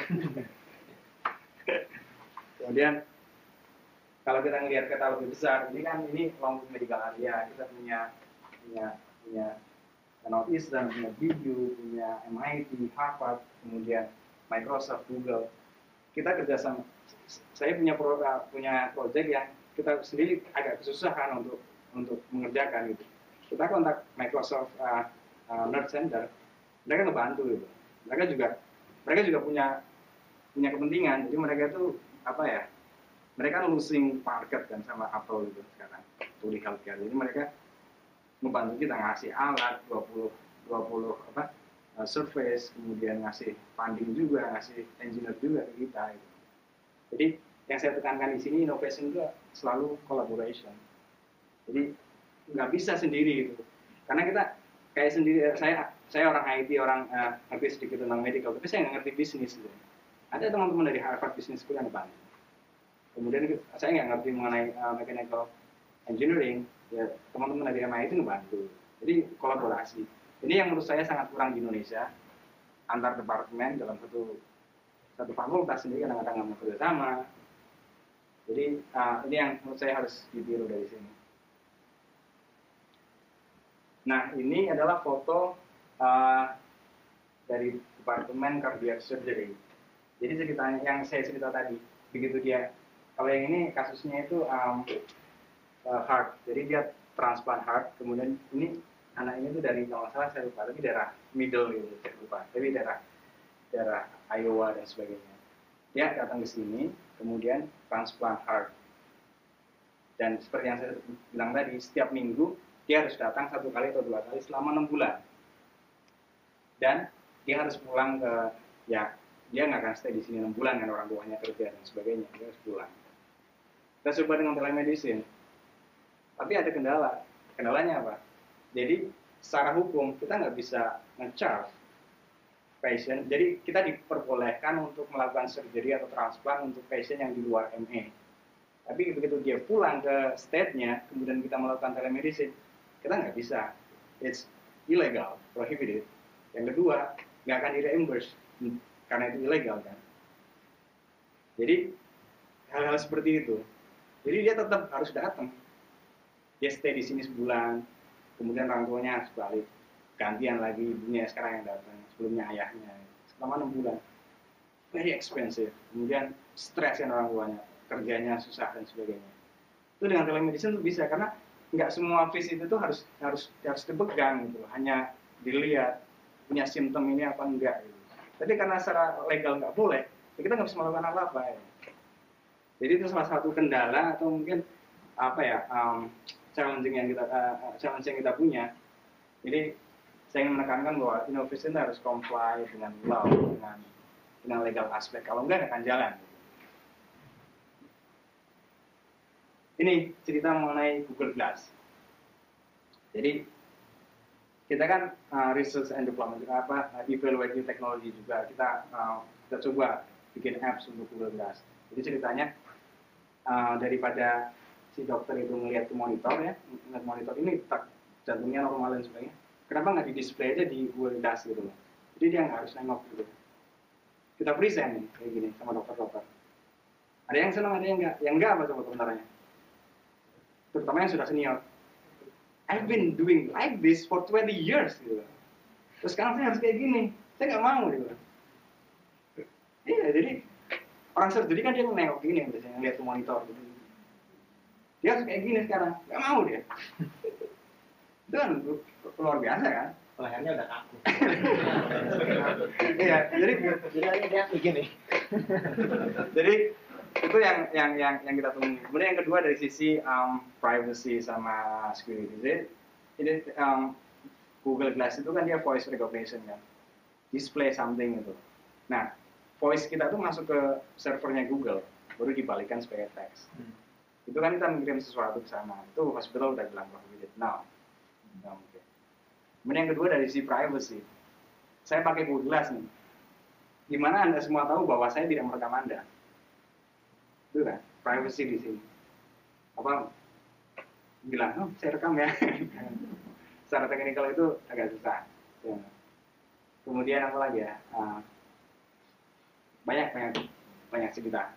Kemudian kalau kita ngelihat kata lebih besar, ini Longwood Medical Area, kita punya Northeastern, punya BU, punya MIT, Harvard, kemudian Microsoft, Google. Kita kerjasama. Saya punya proyek yang kita sendiri agak kesusahan untuk mengerjakan gitu. Kita kontak Microsoft Nerd Center, mereka ngebantu gitu. Mereka juga punya kepentingan. Jadi mereka itu mereka losing market kan sama Apple gitu sekarang untuk di healthcare. Jadi mereka membantu kita ngasih alat 20 surface, kemudian ngasih funding juga, ngasih engineer juga ke kita gitu. Jadi yang saya tekankan di sini innovation itu selalu collaboration. Jadi nggak bisa sendiri gitu. Karena kita kayak sendiri, saya orang IT, orang ngerti sedikit tentang medical, tapi saya nggak ngerti bisnis gitu. Ada teman-teman dari Harvard Business School yang bantu. Kemudian saya nggak ngerti mengenai mechanical engineering, ya teman-teman dari MIT ngebantu. Jadi kolaborasi. Ini yang menurut saya sangat kurang di Indonesia, antar departemen dalam satu fakultas sendiri kadang-kadang nggak mau kerjasama. Jadi ini yang menurut saya harus ditiru dari sini. Nah, ini adalah foto dari Departemen Cardiac Surgery. Jadi ceritanya yang saya cerita tadi, begitu dia, kalau yang ini kasusnya itu heart, jadi dia transplant heart, kemudian ini anak ini tuh dari, kalau salah saya lupa, tapi daerah middle gitu, saya lupa, tapi daerah Iowa dan sebagainya. Dia datang ke sini, kemudian transplant heart. Dan seperti yang saya bilang tadi, setiap minggu dia harus datang 1 kali atau 2 kali selama 6 bulan. Dan dia harus pulang ke, ya dia nggak akan stay di sini 6 bulan kan, orang tuanya kerja dan sebagainya, dia harus pulang. Kita coba dengan telemedicine, tapi ada kendala. Kendalanya apa? Jadi secara hukum kita nggak bisa nge-charge patient, jadi kita diperbolehkan untuk melakukan surgery atau transplant untuk patient yang di luar MA. Tapi begitu dia pulang ke state-nya, kemudian kita melakukan telemedicine, kita nggak bisa. It's illegal, prohibited. Yang kedua, nggak akan di-reimburse, karena itu ilegal kan. Jadi hal-hal seperti itu. Jadi dia tetap harus datang. Dia stay di sini sebulan, kemudian orang tuanya harus balik. Gantian lagi ibunya sekarang yang datang, sebelumnya ayahnya. Selama 6 bulan. Very expensive. Kemudian stres yang orang tuanya, kerjanya susah dan sebagainya. Itu dengan telemedicine itu bisa, karena nggak semua visit itu harus dipegang gitu. Hanya dilihat punya simptom ini apa enggak gitu. Tapi karena secara legal nggak boleh, ya kita nggak bisa melakukan apa-apa ya. Jadi itu salah satu kendala atau mungkin challenge yang kita punya. Jadi saya ingin menekankan bahwa innovation harus comply dengan law, dengan legal aspek. Kalau enggak akan jalan. Ini cerita mengenai Google Glass. Jadi kita kan research and development evaluate new technology juga. Kita coba bikin apps untuk Google Glass. Jadi ceritanya daripada si dokter itu melihat ke monitor ya, melihat monitor ini jantungnya normal dan sebagainya. Kenapa nggak di display aja di Google Glass gitu loh? Jadi dia nggak harus nengok gitu. Kita present nih kayak gini sama dokter-dokter. Ada yang senang, ada yang enggak. Yang enggak apa coba komentarnya? Terutama yang sudah senior. I've been doing like this for 20 years gitu. Terus sekarang saya harus kayak gini. Saya nggak mau gitu. Iya, jadi orang surgery kan dia nengok gini biasanya, ngeliat ke monitor gitu. Dia harus kayak gini sekarang. Nggak mau dia. Itu kan luar biasa kan? Lehernya udah kaku. Iya, jadi dia begini. Jadi itu yang kita tunggu. Kemudian yang kedua dari sisi privacy sama security. Jadi Google Glass itu kan dia voice recognition kan, display something itu. Nah, voice kita tuh masuk ke servernya Google, baru dibalikan sebagai teks. Itu kan kita mengirim sesuatu ke sana. Itu hospital udah bilang prohibited. Now, nggak mungkin. Kemudian yang kedua dari sisi privacy. Saya pakai Google Glass nih. Gimana Anda semua tahu bahwa saya tidak merekam Anda? itu kan privacy di sini. Apa bilang, oh saya rekam ya. Secara teknikal itu agak susah. Ya. Kemudian apa lagi ya? Banyak cerita.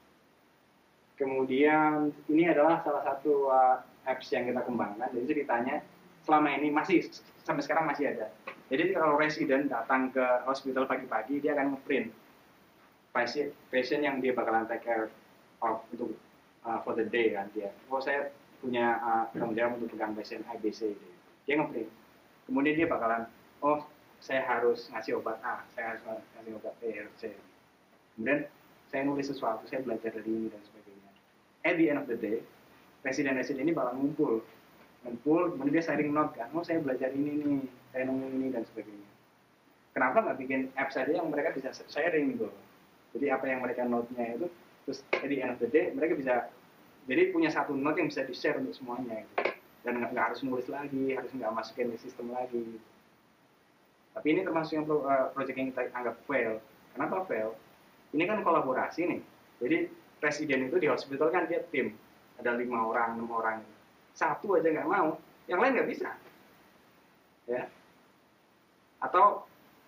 Kemudian ini adalah salah satu apps yang kita kembangkan. Jadi ceritanya selama ini masih sampai sekarang masih ada. Jadi kalau resident datang ke hospital pagi-pagi, dia akan ngeprint pasien yang dia bakalan take care of untuk for the day kan dia. Oh saya punya tanggung jawab untuk pegang pasien ABC. Dia ngeprint. Kemudian dia bakalan, oh saya harus ngasih obat A, saya harus ngasih obat B, C. Kemudian saya nulis sesuatu, saya belajar dari ini dan sebagainya. At the end of the day, residen-residen ini bakal ngumpul, kemudian dia sharing note kan, oh saya belajar ini nih, saya nemu ini dan sebagainya. Kenapa nggak bikin apps saja yang mereka bisa sharing gitu? Jadi apa yang mereka note-nya itu, terus at the end of the day mereka bisa, jadi punya satu note yang bisa di-share untuk semuanya gitu. Dan nggak harus nulis lagi, harus nggak masukin di sistem lagi. Gitu. Tapi ini termasuk yang project yang kita anggap fail. Kenapa fail? Ini kan kolaborasi nih. Jadi residen itu di hospital kan dia tim. Ada 5 orang, 6 orang. Satu aja nggak mau, yang lain nggak bisa. Ya. Atau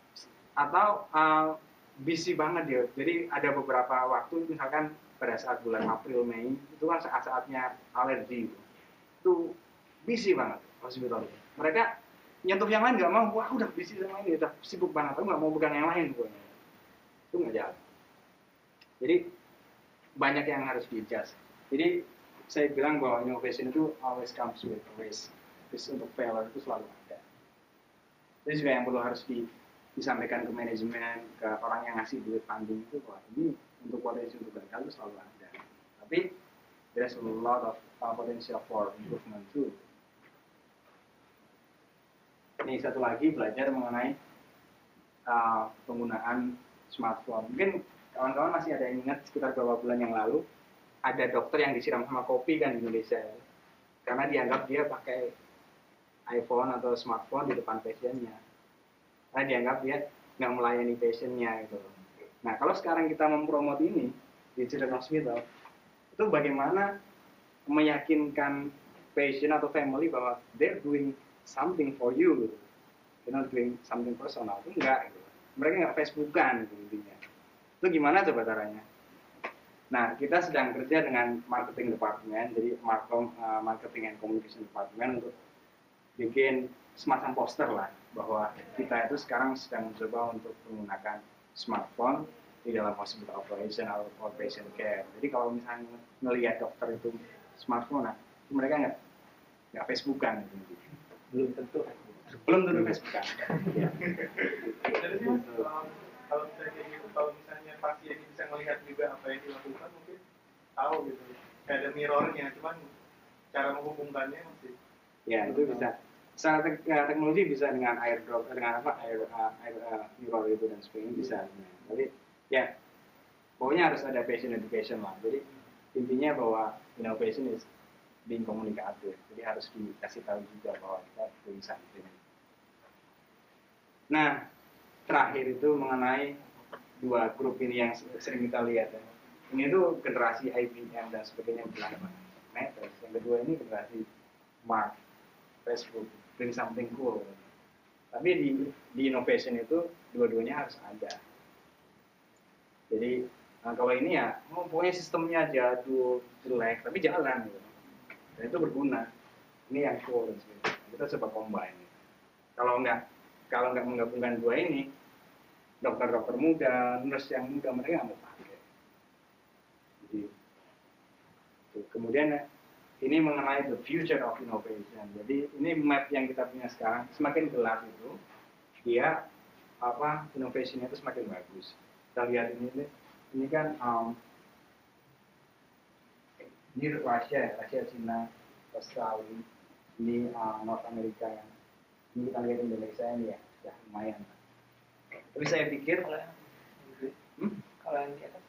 busy banget dia. Jadi ada beberapa waktu, misalkan pada saat bulan April, Mei, itu kan saat-saatnya alergi. Itu busy banget hospital. Mereka nyentuh yang lain nggak mau, wah udah busy sama ini, udah sibuk banget, aku nggak mau pegang yang lain. Itu nggak jalan. Jadi banyak yang harus di-adjust. Jadi saya bilang bahwa innovation itu always comes with risk. Risk untuk failure itu selalu ada. Itu juga yang perlu harus disampaikan ke manajemen, ke orang yang ngasih duit funding itu bahwa ini untuk potensi untuk gagal itu selalu ada. Tapi there's a lot of potential for improvement too. Ini satu lagi belajar mengenai penggunaan smartphone. Mungkin kawan-kawan masih ada yang ingat sekitar beberapa bulan yang lalu ada dokter yang disiram sama kopi kan di Indonesia karena dianggap dia pakai iPhone atau smartphone di depan pasiennya. Karena dianggap dia nggak melayani pasiennya gitu. Nah kalau sekarang kita mempromot ini di Children's Hospital, itu bagaimana meyakinkan patient atau family bahwa they're doing something for you, gitu. They're not doing something personal, itu enggak gitu. Mereka nggak Facebookan gitu, intinya. Itu gimana coba caranya? Nah, kita sedang kerja dengan marketing department, jadi marketing and communication department untuk bikin semacam poster lah bahwa kita itu sekarang sedang mencoba untuk menggunakan smartphone di dalam hospital operation atau patient care. Jadi kalau misalnya melihat dokter itu smartphone, nah, mereka nggak Facebookan gitu. Belum tentu Facebookan. Ya. Jadi kalau misalnya kayak gitu, kalau misalnya pasien ini bisa melihat juga apa yang dilakukan, mungkin tahu gitu. Kayak ada mirrornya, cuman cara menghubungkannya masih. Ya itu bisa. Secara teknologi bisa dengan air mirror itu dan sebagainya bisa. Jadi ya pokoknya harus ada patient education lah. Jadi intinya bahwa innovation is being komunikatif. Jadi harus dikasih tahu juga bahwa kita bisa itu. Nah, terakhir itu mengenai dua grup ini yang sering kita lihat ya. Ini tuh generasi IBM dan sebagainya belakang. Yang kedua ini generasi Mark, Facebook, bring something cool. Tapi di innovation itu dua-duanya harus ada. Jadi kalau ini ya, pokoknya sistemnya jadul, jelek, tapi jalan gitu. Dan itu berguna. Ini yang cool dan sebagainya. Kita coba combine. Kalau nggak menggabungkan dua ini, dokter-dokter muda, nurse yang muda, mereka nggak mau pakai. Jadi, kemudian ini mengenai the future of innovation. Jadi ini map yang kita punya sekarang, semakin gelap itu, dia innovation-nya itu semakin bagus. Kita lihat ini kan ini Rusia, Cina, Australia, ini North America yang ini kita lihat Indonesia ini ya lumayan. Tapi saya pikir kalau yang di atas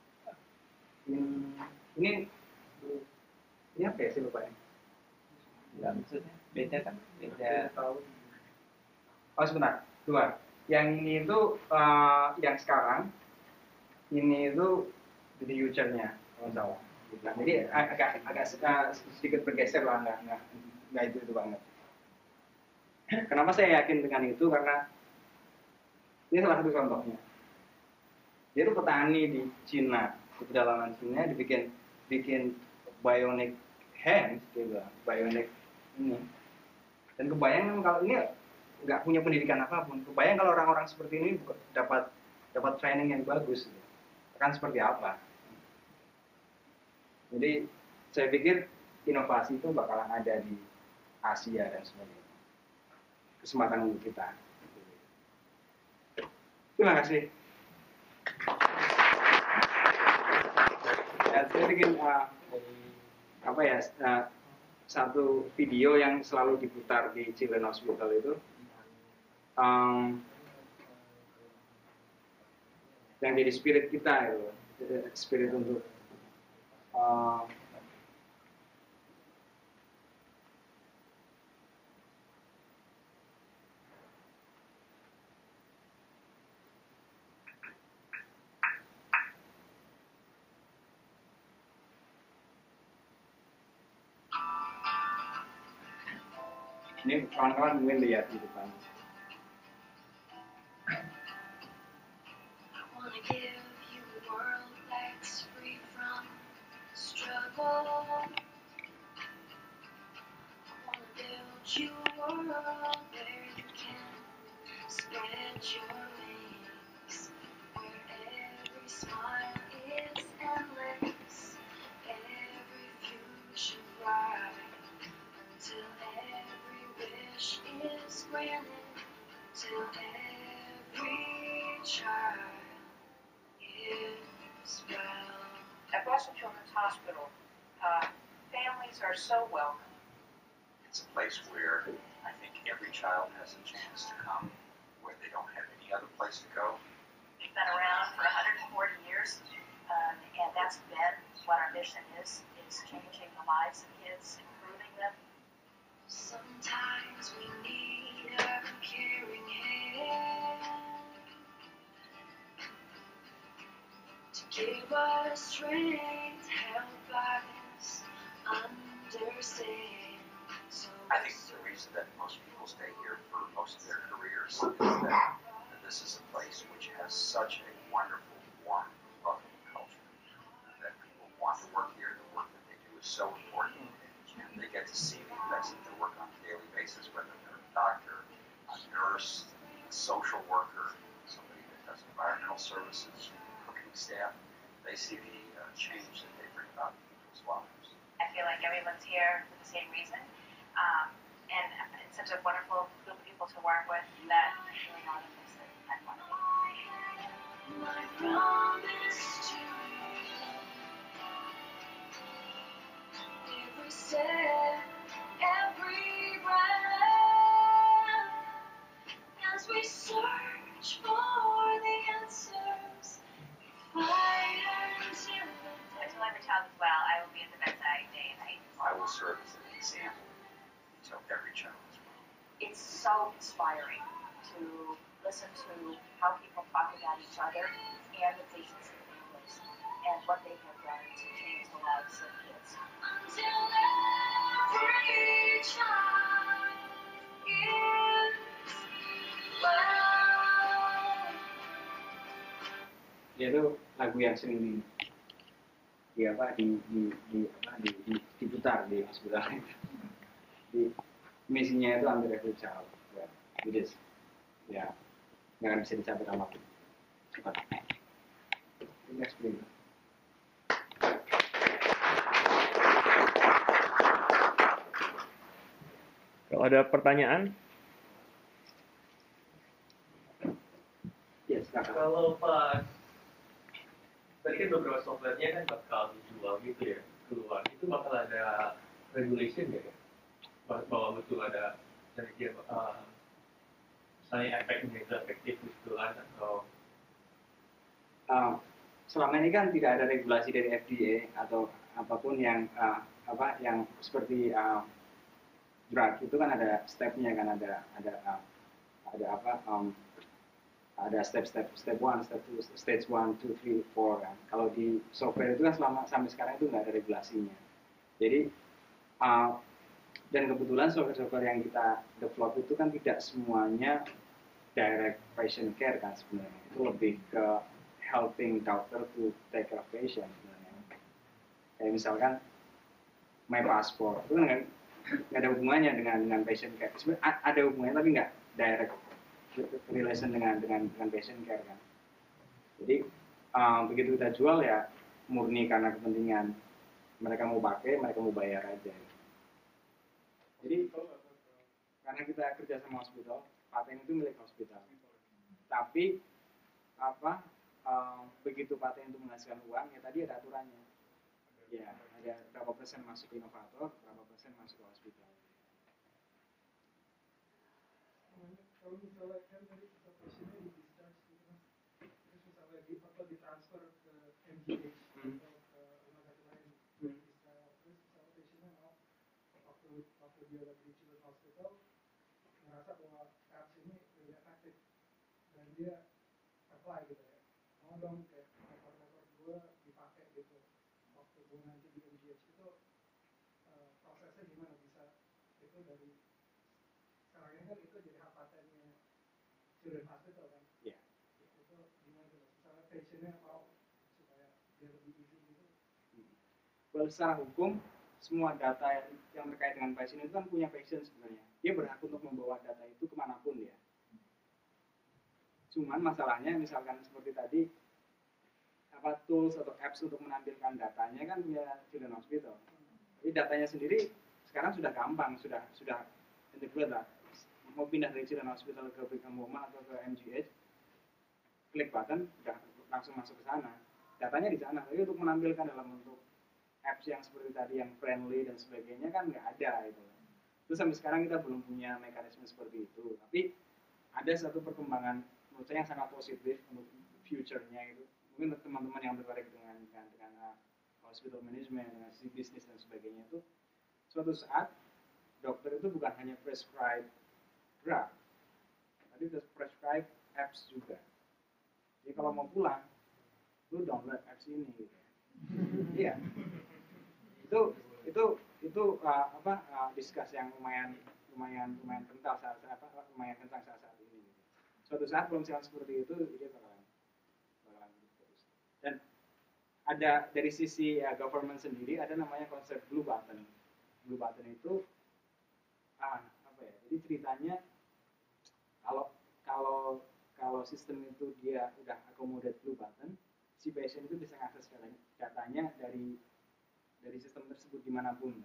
ini apa ya sih lupa ya? Enggak, maksudnya beda kan? Beda tahun. Oh sebentar, dua. Yang ini itu yang sekarang ini itu the future-nya. kalau salah. Nah, jadi agak sedikit bergeser lah, nggak itu banget. Kenapa saya yakin dengan itu? Karena ini salah satu contohnya. Dia itu petani di Cina, di pedalaman Cina, dibikin bionic hand, gitu, bionic ini. Dan kebayang kalau ini nggak punya pendidikan apapun, kebayang kalau orang-orang seperti ini dapat training yang bagus, gitu, akan seperti apa? Jadi saya pikir inovasi itu bakalan ada di Asia dan sebagainya. Kesempatan untuk kita. Terima kasih. Ya, saya bikin satu video yang selalu diputar di Children's Hospital itu, yang jadi spirit kita itu, spirit untuk ini kawan-kawan mungkin lihat di depan. At Boston Children's Hospital, families are so welcome. It's a place where I think every child has a chance to come, where they don't have any other place to go. We've been around for 140 years, and that's been what our mission is changing the lives of kids, improving them. Sometimes we need a caring hand to give us strength, help us understand. So I think the reason that most people stay here for most of their careers is that this is a place which has such a wonderful, warm, loving culture that people want to work here. The work that they do is so important, and they get to see the effects of their work on a daily basis, whether they're a doctor, a nurse, a social worker, somebody that does environmental services, cooking staff. They see the change that they bring about in people's lives. I feel like everyone's here for the same reason, and it's such a wonderful group of people to work with that I really know that makes it I want to be. my promise to you, every step, every breath, as we search for the answers, we fight until Until every child is well, I will be at the bedside day and night. I will serve as an example until every child is well. It's so inspiring to listen to how people talk about each other and the patients and families and what they have done to change the lives of kids. until every child is well. Yaitu lagu yang sering diputar di hospital. Di misinya itu hampir every child. Ya, it is. Ya, nggak akan bisa dicapai apapun. Cepat. Next please. Kalau ada pertanyaan, Yes, silakan. Kalau pas tadi kan beberapa softwarenya kan bakal dijual gitu ya keluar, itu bakal ada regulation ya, bahwa betul ada dari dia misalnya efeknya itu efektif gitu kan, atau Selama ini kan tidak ada regulasi dari FDA atau apapun yang yang seperti drug itu kan ada stepnya kan, ada ada step 1, step 2, stage 1, 2, 3, 4 kan. Kalau di software itu kan sampai sekarang itu nggak ada regulasinya. Jadi dan kebetulan software-software yang kita develop itu kan tidak semuanya direct patient care kan sebenarnya. Itu lebih ke helping doctor to take care of patient sebenarnya. Kayak misalkan My Passport itu kan nggak ada hubungannya dengan patient care. Sebenarnya ada hubungannya tapi nggak direct relation dengan patient care kan. Jadi begitu kita jual ya murni karena kepentingan mereka mau pakai, mereka mau bayar aja. Jadi karena kita kerja sama hospital, paten itu milik hospital. Tapi begitu paten itu menghasilkan uang, ya tadi ada aturannya. Ya, ada berapa persen masuk ke inovator, berapa persen masuk ke hospital. Kalau misalnya kan tadi pasiennya di discharge gitu kan, terus misalnya ditransfer ke MGH atau ke rumah sakit lain, terus misalnya pasiennya mau waktu dia lagi di Children's Hospital ngerasa bahwa apps ini really efektif dan dia apply gitu ya, mau dong kayak rekor gue dipakai gitu waktu gue nanti di MGH itu prosesnya gimana bisa itu dari sekarang ini kan itu jadi hak patennya Children's Hospital kan. Iya. Itu gimana tuh? Misalnya patientnya mau supaya dia lebih easy gitu. Well, secara hukum semua data yang terkait dengan pasien itu kan punya pasien sebenarnya. Dia berhak untuk membawa data itu kemanapun dia. Cuman masalahnya misalkan seperti tadi tools atau apps untuk menampilkan datanya kan punya Children's Hospital. Jadi datanya sendiri sekarang sudah gampang, sudah integrate lah. Mau pindah dari Children's Hospital ke Brigham Women atau ke MGH, klik button, udah langsung masuk ke sana. Datanya di sana. Tapi untuk menampilkan dalam bentuk apps yang seperti tadi yang friendly dan sebagainya kan nggak ada itu. Terus sampai sekarang kita belum punya mekanisme seperti itu. Tapi ada satu perkembangan menurut saya yang sangat positif untuk future-nya itu. Mungkin teman-teman yang tertarik dengan hospital management, dengan sisi bisnis dan sebagainya itu, suatu saat dokter itu bukan hanya prescribe drug, tapi prescribe apps juga. Jadi kalau mau pulang, lu download apps ini gitu. Iya. Itu diskus yang lumayan kental lumayan kencang saat ini. Suatu saat kalau misalnya seperti itu dia bakalan terus. Dan ada dari sisi government sendiri ada namanya konsep blue button. Blue button itu jadi ceritanya kalau sistem itu dia udah accommodate blue button, si patient itu bisa mengakses datanya dari sistem tersebut dimanapun.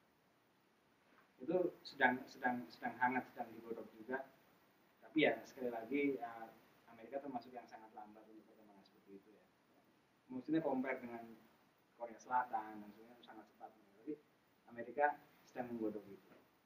Itu sedang hangat, sedang digodok juga. Tapi ya sekali lagi Amerika termasuk yang sangat lambat untuk perkembangan seperti itu ya. Maksudnya compare dengan Korea Selatan dan sebagainya sangat cepat. Tapi Amerika sedang menggodok itu.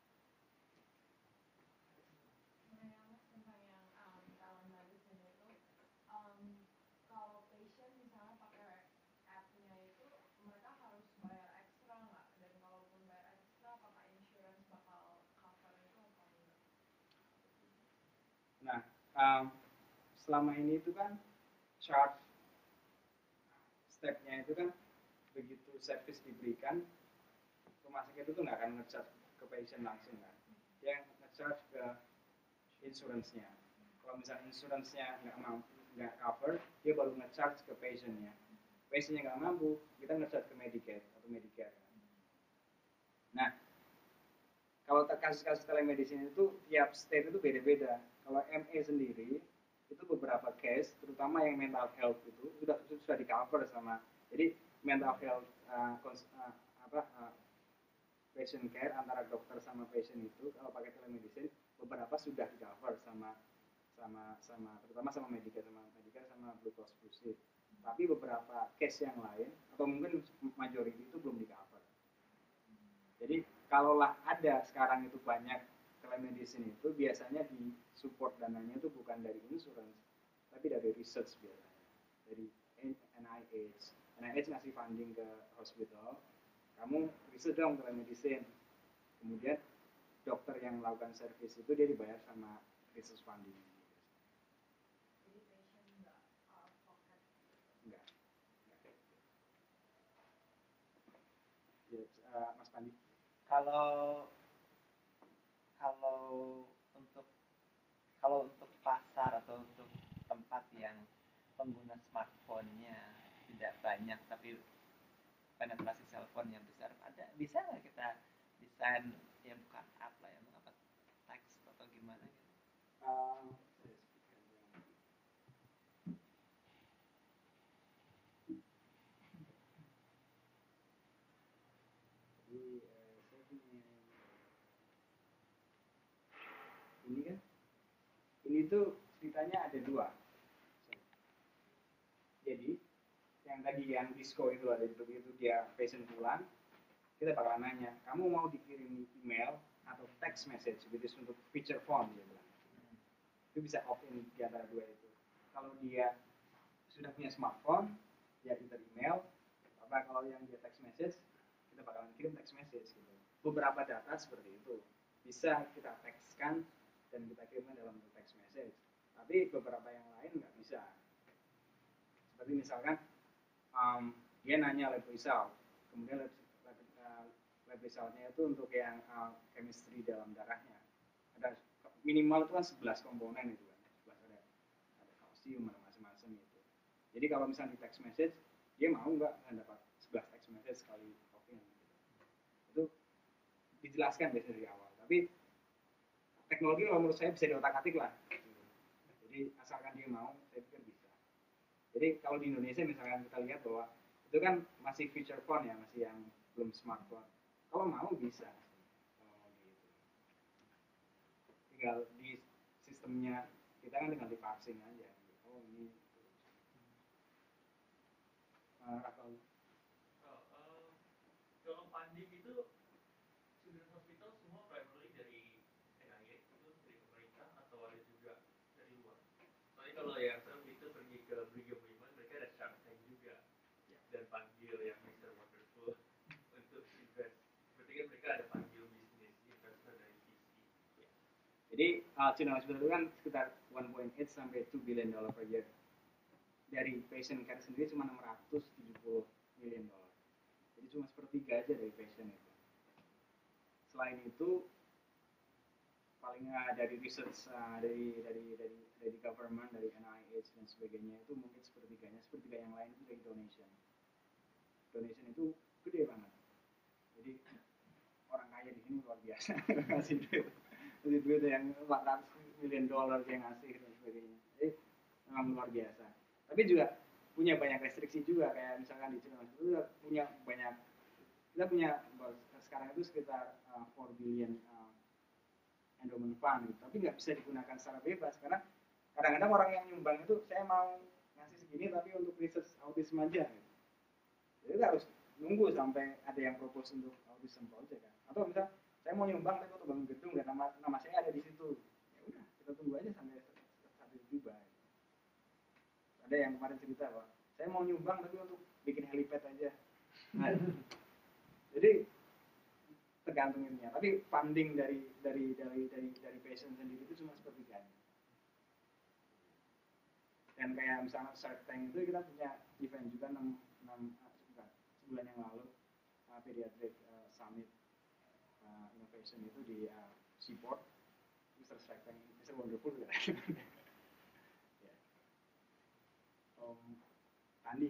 Selama ini itu kan charge stepnya itu kan begitu service diberikan, rumah sakit itu nggak akan nge-charge ke patient langsung kan, dia nge-charge ke insurance-nya. Kalau misalnya insurance-nya nggak cover, dia baru nge-charge ke patient-nya. Patient-nya nggak mampu, kita nge-charge ke Medicare atau Medicare. Nah, kalau kasus-kasus telemedicine itu tiap state itu beda-beda. Kalau MA sendiri itu beberapa case, terutama yang mental health itu sudah di cover sama. Jadi mental health patient care antara dokter sama patient itu kalau pakai telemedicine beberapa sudah di cover sama terutama sama Medicare sama Blue Cross Blue Shield. Tapi beberapa case yang lain atau mungkin majority itu belum di cover. Jadi kalaulah ada sekarang itu banyak telemedicine itu biasanya di support dananya itu bukan dari insurance tapi dari research biasanya, dari NIH ngasih funding ke hospital, kamu research dong telemedicine, kemudian dokter yang melakukan service itu dia dibayar sama research funding. Jadi Kalau kalau untuk kalau untuk pasar atau untuk tempat yang pengguna smartphone-nya tidak banyak tapi penetrasi cellphone yang besar, bisa nggak kita desain ya bukan app lah ya, apa teks atau gimana gitu? Ini kan, ini tuh ceritanya ada dua. Jadi yang tadi yang disco itu ada begitu dia passion pulang, kita bakal nanya, kamu mau dikirim email atau text message, which is untuk feature phone dia bilang. Itu bisa opt in di antara dua itu. Kalau dia sudah punya smartphone, dia kita email. Apa kalau yang dia text message, kita bakalan kirim text message gitu. Beberapa data seperti itu bisa kita tekskan dan kita kirimkan dalam bentuk text message. Tapi beberapa yang lain nggak bisa. Seperti misalkan dia nanya lab result, kemudian lab resultnya itu untuk yang chemistry dalam darahnya. Ada minimal itu kan 11 komponen itu kan. 11 ada kalsium, ada macam-macam itu. Jadi kalau misalnya di text message, dia mau nggak dapat 11 text message sekali oke gitu. Itu dijelaskan biasanya dari awal. Tapi teknologi kalau menurut saya bisa diotak-atik lah. Jadi asalkan dia mau, saya pikir bisa. Jadi kalau di Indonesia misalkan kita lihat bahwa itu kan masih feature phone ya, masih yang belum smartphone. Kalau mau bisa. Gitu. Tinggal di sistemnya kita kan tinggal di parsing aja. Oh ini. Rakal. Kalau funding itu Children's Hospital semua primarily dari NIH itu dari pemerintah atau ada juga dari luar. Soalnya kalau yang saya itu pergi ke Brigham Women, mereka ada Shark Tank juga dan panggil yang Mr. Wonderful untuk invest. Berarti kan mereka ada panggil bisnis investor dari VC. Jadi Children's Hospital itu kan sekitar 1.8 sampai 2 billion dollar per year. Dari patient care sendiri cuma 670 million dollar. Jadi cuma sepertiga aja dari patient itu. Selain itu paling dari research dari government, dari NIH dan sebagainya itu mungkin sepertiga yang lain itu dari donation. Donation itu gede banget. Jadi orang kaya di sini luar biasa ngasih duit yang 400 million dollar yang ngasih dan sebagainya. Jadi memang luar biasa. Tapi juga punya banyak restriksi juga, kayak misalkan di China itu punya banyak, kita punya sekarang itu sekitar 4 billion endowment fund gitu, tapi nggak bisa digunakan secara bebas karena kadang-kadang orang yang nyumbang itu saya mau ngasih segini tapi untuk research autism aja gitu. Jadi kita harus nunggu sampai ada yang propose untuk autism project kan, atau misal saya mau nyumbang tapi untuk bangun gedung dan nama saya ada di situ, ya udah kita tunggu aja sampai satu tiba. Ada yang kemarin cerita bahwa saya mau nyumbang tapi untuk bikin helipad aja. Nah, jadi tergantung ininya. Tapi funding dari patient sendiri itu cuma sepertiganya. Dan kayak misalnya Shark Tank itu kita punya event juga 6 sebulan yang lalu, Pediatric Summit Innovation itu di Seaport. Mr. Shark Tank, Mr. Wonderful kan. Andi.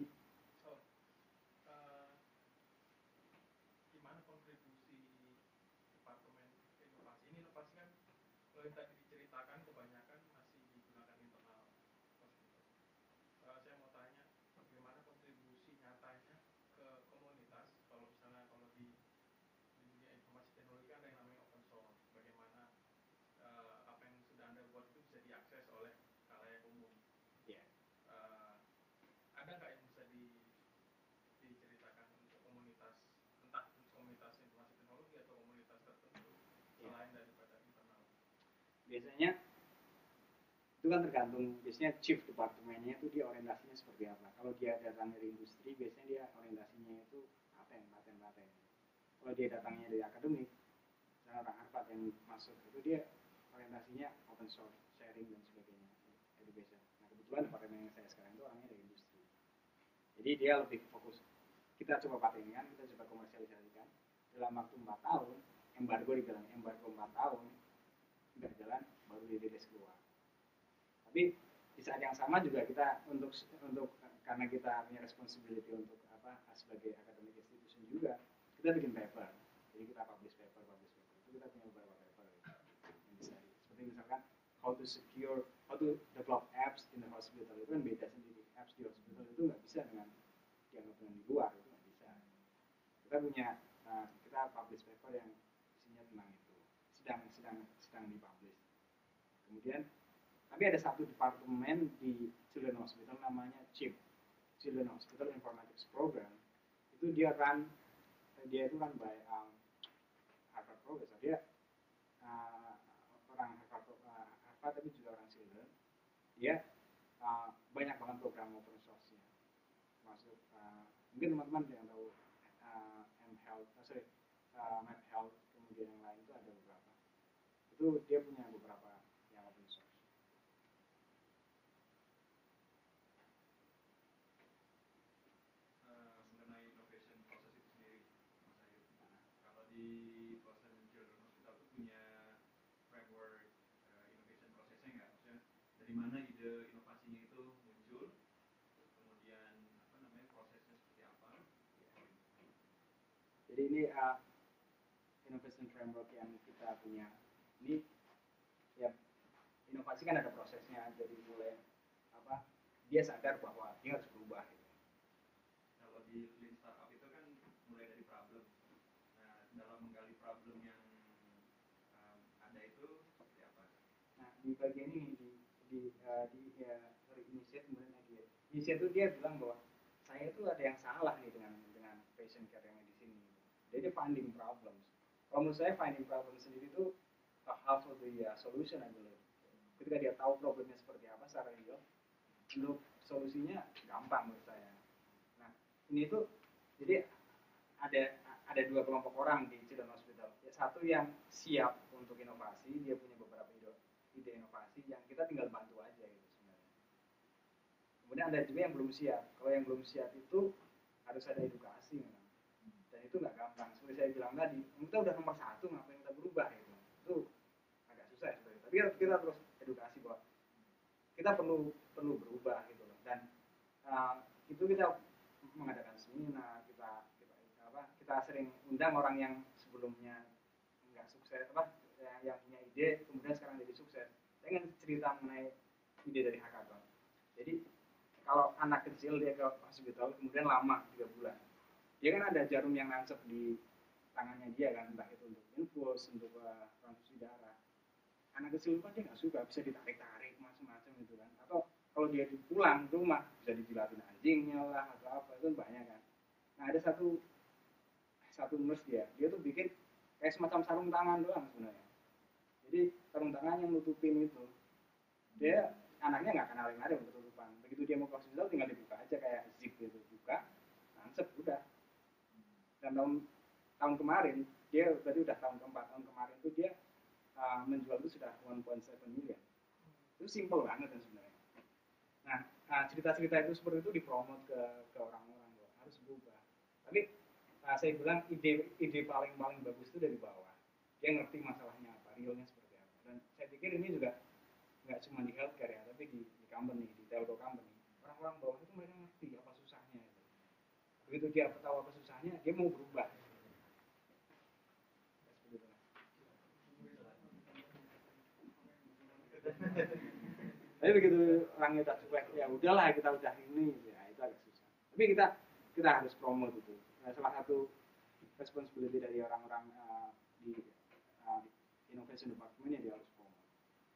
Gimana kontribusi Departemen Inovasi ini? Inovasi kan kalau yang tadi diceritakan kebanyakan masih digunakan internal hospital. Saya mau tanya bagaimana kontribusi nyatanya ke komunitas, kalau misalnya di dunia informasi teknologi kan ada yang namanya open source. Bagaimana apa yang sudah Anda buat itu bisa diakses oleh khalayak umum. Ada nggak yang bisa diceritakan untuk komunitas, entah komunitas informasi teknologi atau komunitas tertentu selain daripada internal? Biasanya itu kan tergantung, biasanya chief departemennya itu dia orientasinya seperti apa. Kalau dia datang dari industri, biasanya dia orientasinya itu paten. Kalau dia datangnya dari akademik, misalnya orang Harvard yang masuk itu dia orientasinya open source, sharing dan sebagainya, education. Nah kebetulan departemen yang saya sekarang itu orangnya dari industri. Jadi dia lebih fokus, kita coba patenkan, kita coba komersialisasikan, dalam waktu 4 tahun, embargo dibilang embargo 4 tahun, nggak jalan, baru dirilis keluar. Tapi di saat yang sama juga kita untuk karena kita punya responsibility untuk sebagai academic institution juga, kita bikin paper. Jadi kita publish paper. Itu kita punya beberapa paper yang bisa seperti misalkan how to develop apps in the hospital, itu kan beda sendiri. Apps di hospital itu nggak bisa dengan dianggap dengan di luar, itu nggak bisa. Kita punya kita publish paper yang isinya tentang itu, sedang dipublish. Kemudian tapi ada satu departemen di Children's Hospital namanya CHIP, Children's Hospital Informatics Program. Itu dia itu kan by Harvard professor. Dia orang Harvard tapi juga orang Children. Dia banyak banget program open source-nya. Termasuk mungkin teman-teman yang tahu MapHealth, kemudian yang lain itu ada beberapa. Itu dia punya beberapa yang open source. Mengenai innovation proses itu sendiri, Mas Ayu. Kalau di proses Children's Hospital itu punya framework innovation prosesnya nggak? Maksudnya dari mana ide inovasinya itu muncul, kemudian prosesnya seperti apa? Jadi ini innovation framework yang kita punya ini, ya inovasi kan ada prosesnya. Jadi mulai dia sadar bahwa dia harus berubah. Kalau di Lean Startup itu kan mulai dari problem. Nah, dalam menggali problem yang ada itu seperti apa? Nah, di bagian ini initiate kemudian idea. Initiate itu dia bilang bahwa saya itu ada yang salah nih dengan patient care yang di sini. Jadi finding problems. Kalau menurut saya finding problem sendiri itu half of the solution, I believe. Ketika dia tahu problemnya seperti apa secara real, untuk solusinya gampang menurut saya. Nah, ini tuh jadi ada dua kelompok orang di Children's Hospital. Satu yang siap untuk inovasi, dia punya beberapa ide inovasi yang kita tinggal bantu aja gitu sebenarnya. Kemudian ada juga yang belum siap. Kalau yang belum siap itu harus ada edukasi memang. Dan itu nggak gampang. Seperti saya bilang tadi, kita udah nomor 1, ngapain kita berubah gitu. Itu agak susah sebenarnya. Tapi kita terus edukasi bahwa kita perlu berubah gitu loh. Dan itu kita mengadakan seminar, kita sering undang orang yang sebelumnya nggak sukses yang punya ide kemudian sekarang jadi sukses. Saya ingin cerita mengenai ide dari hackathon. Jadi kalau anak kecil dia ke hospital kemudian lama 3 bulan, dia kan ada jarum yang nancep di tangannya dia kan, entah itu untuk infus, untuk transfusi darah. Anak kecil kan dia nggak suka, bisa ditarik-tarik macam-macam gitu kan. Atau kalau dia pulang ke rumah bisa dijilatin anjingnya lah atau apa, itu banyak kan. Nah ada satu nurse dia tuh bikin kayak semacam sarung tangan doang sebenarnya. Jadi sarung tangan yang nutupin itu, dia anaknya nggak kenal yang ada tutupan. Begitu dia mau ke hospital tinggal dibuka aja kayak zip gitu, buka, nancep udah. Dan tahun kemarin dia berarti udah tahun keempat, tahun kemarin tuh dia menjual itu sudah 1.7 million. Itu simple banget kan sebenarnya. Nah cerita-cerita itu seperti itu dipromot ke orang-orang loh, harus berubah. Tapi saya bilang ide paling bagus itu dari bawah. Dia ngerti masalahnya apa, realnya seperti apa. Dan saya pikir ini juga nggak cuma di healthcare ya, tapi di company, di telco company. Orang-orang bawah itu mereka ngerti apa susahnya. Begitu dia tahu apa susahnya, dia mau berubah. Tapi begitu orangnya tak cuek, ya udahlah kita udah ini, ya itu agak susah. Tapi kita harus promote itu. Nah, salah satu responsibility dari orang-orang di innovation department ya dia harus promote.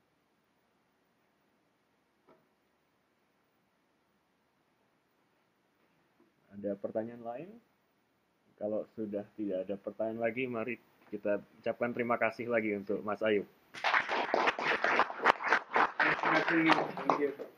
Ada pertanyaan lain? Kalau sudah tidak ada pertanyaan lagi, mari kita ucapkan terima kasih lagi untuk Mas Ayub. Terima kasih.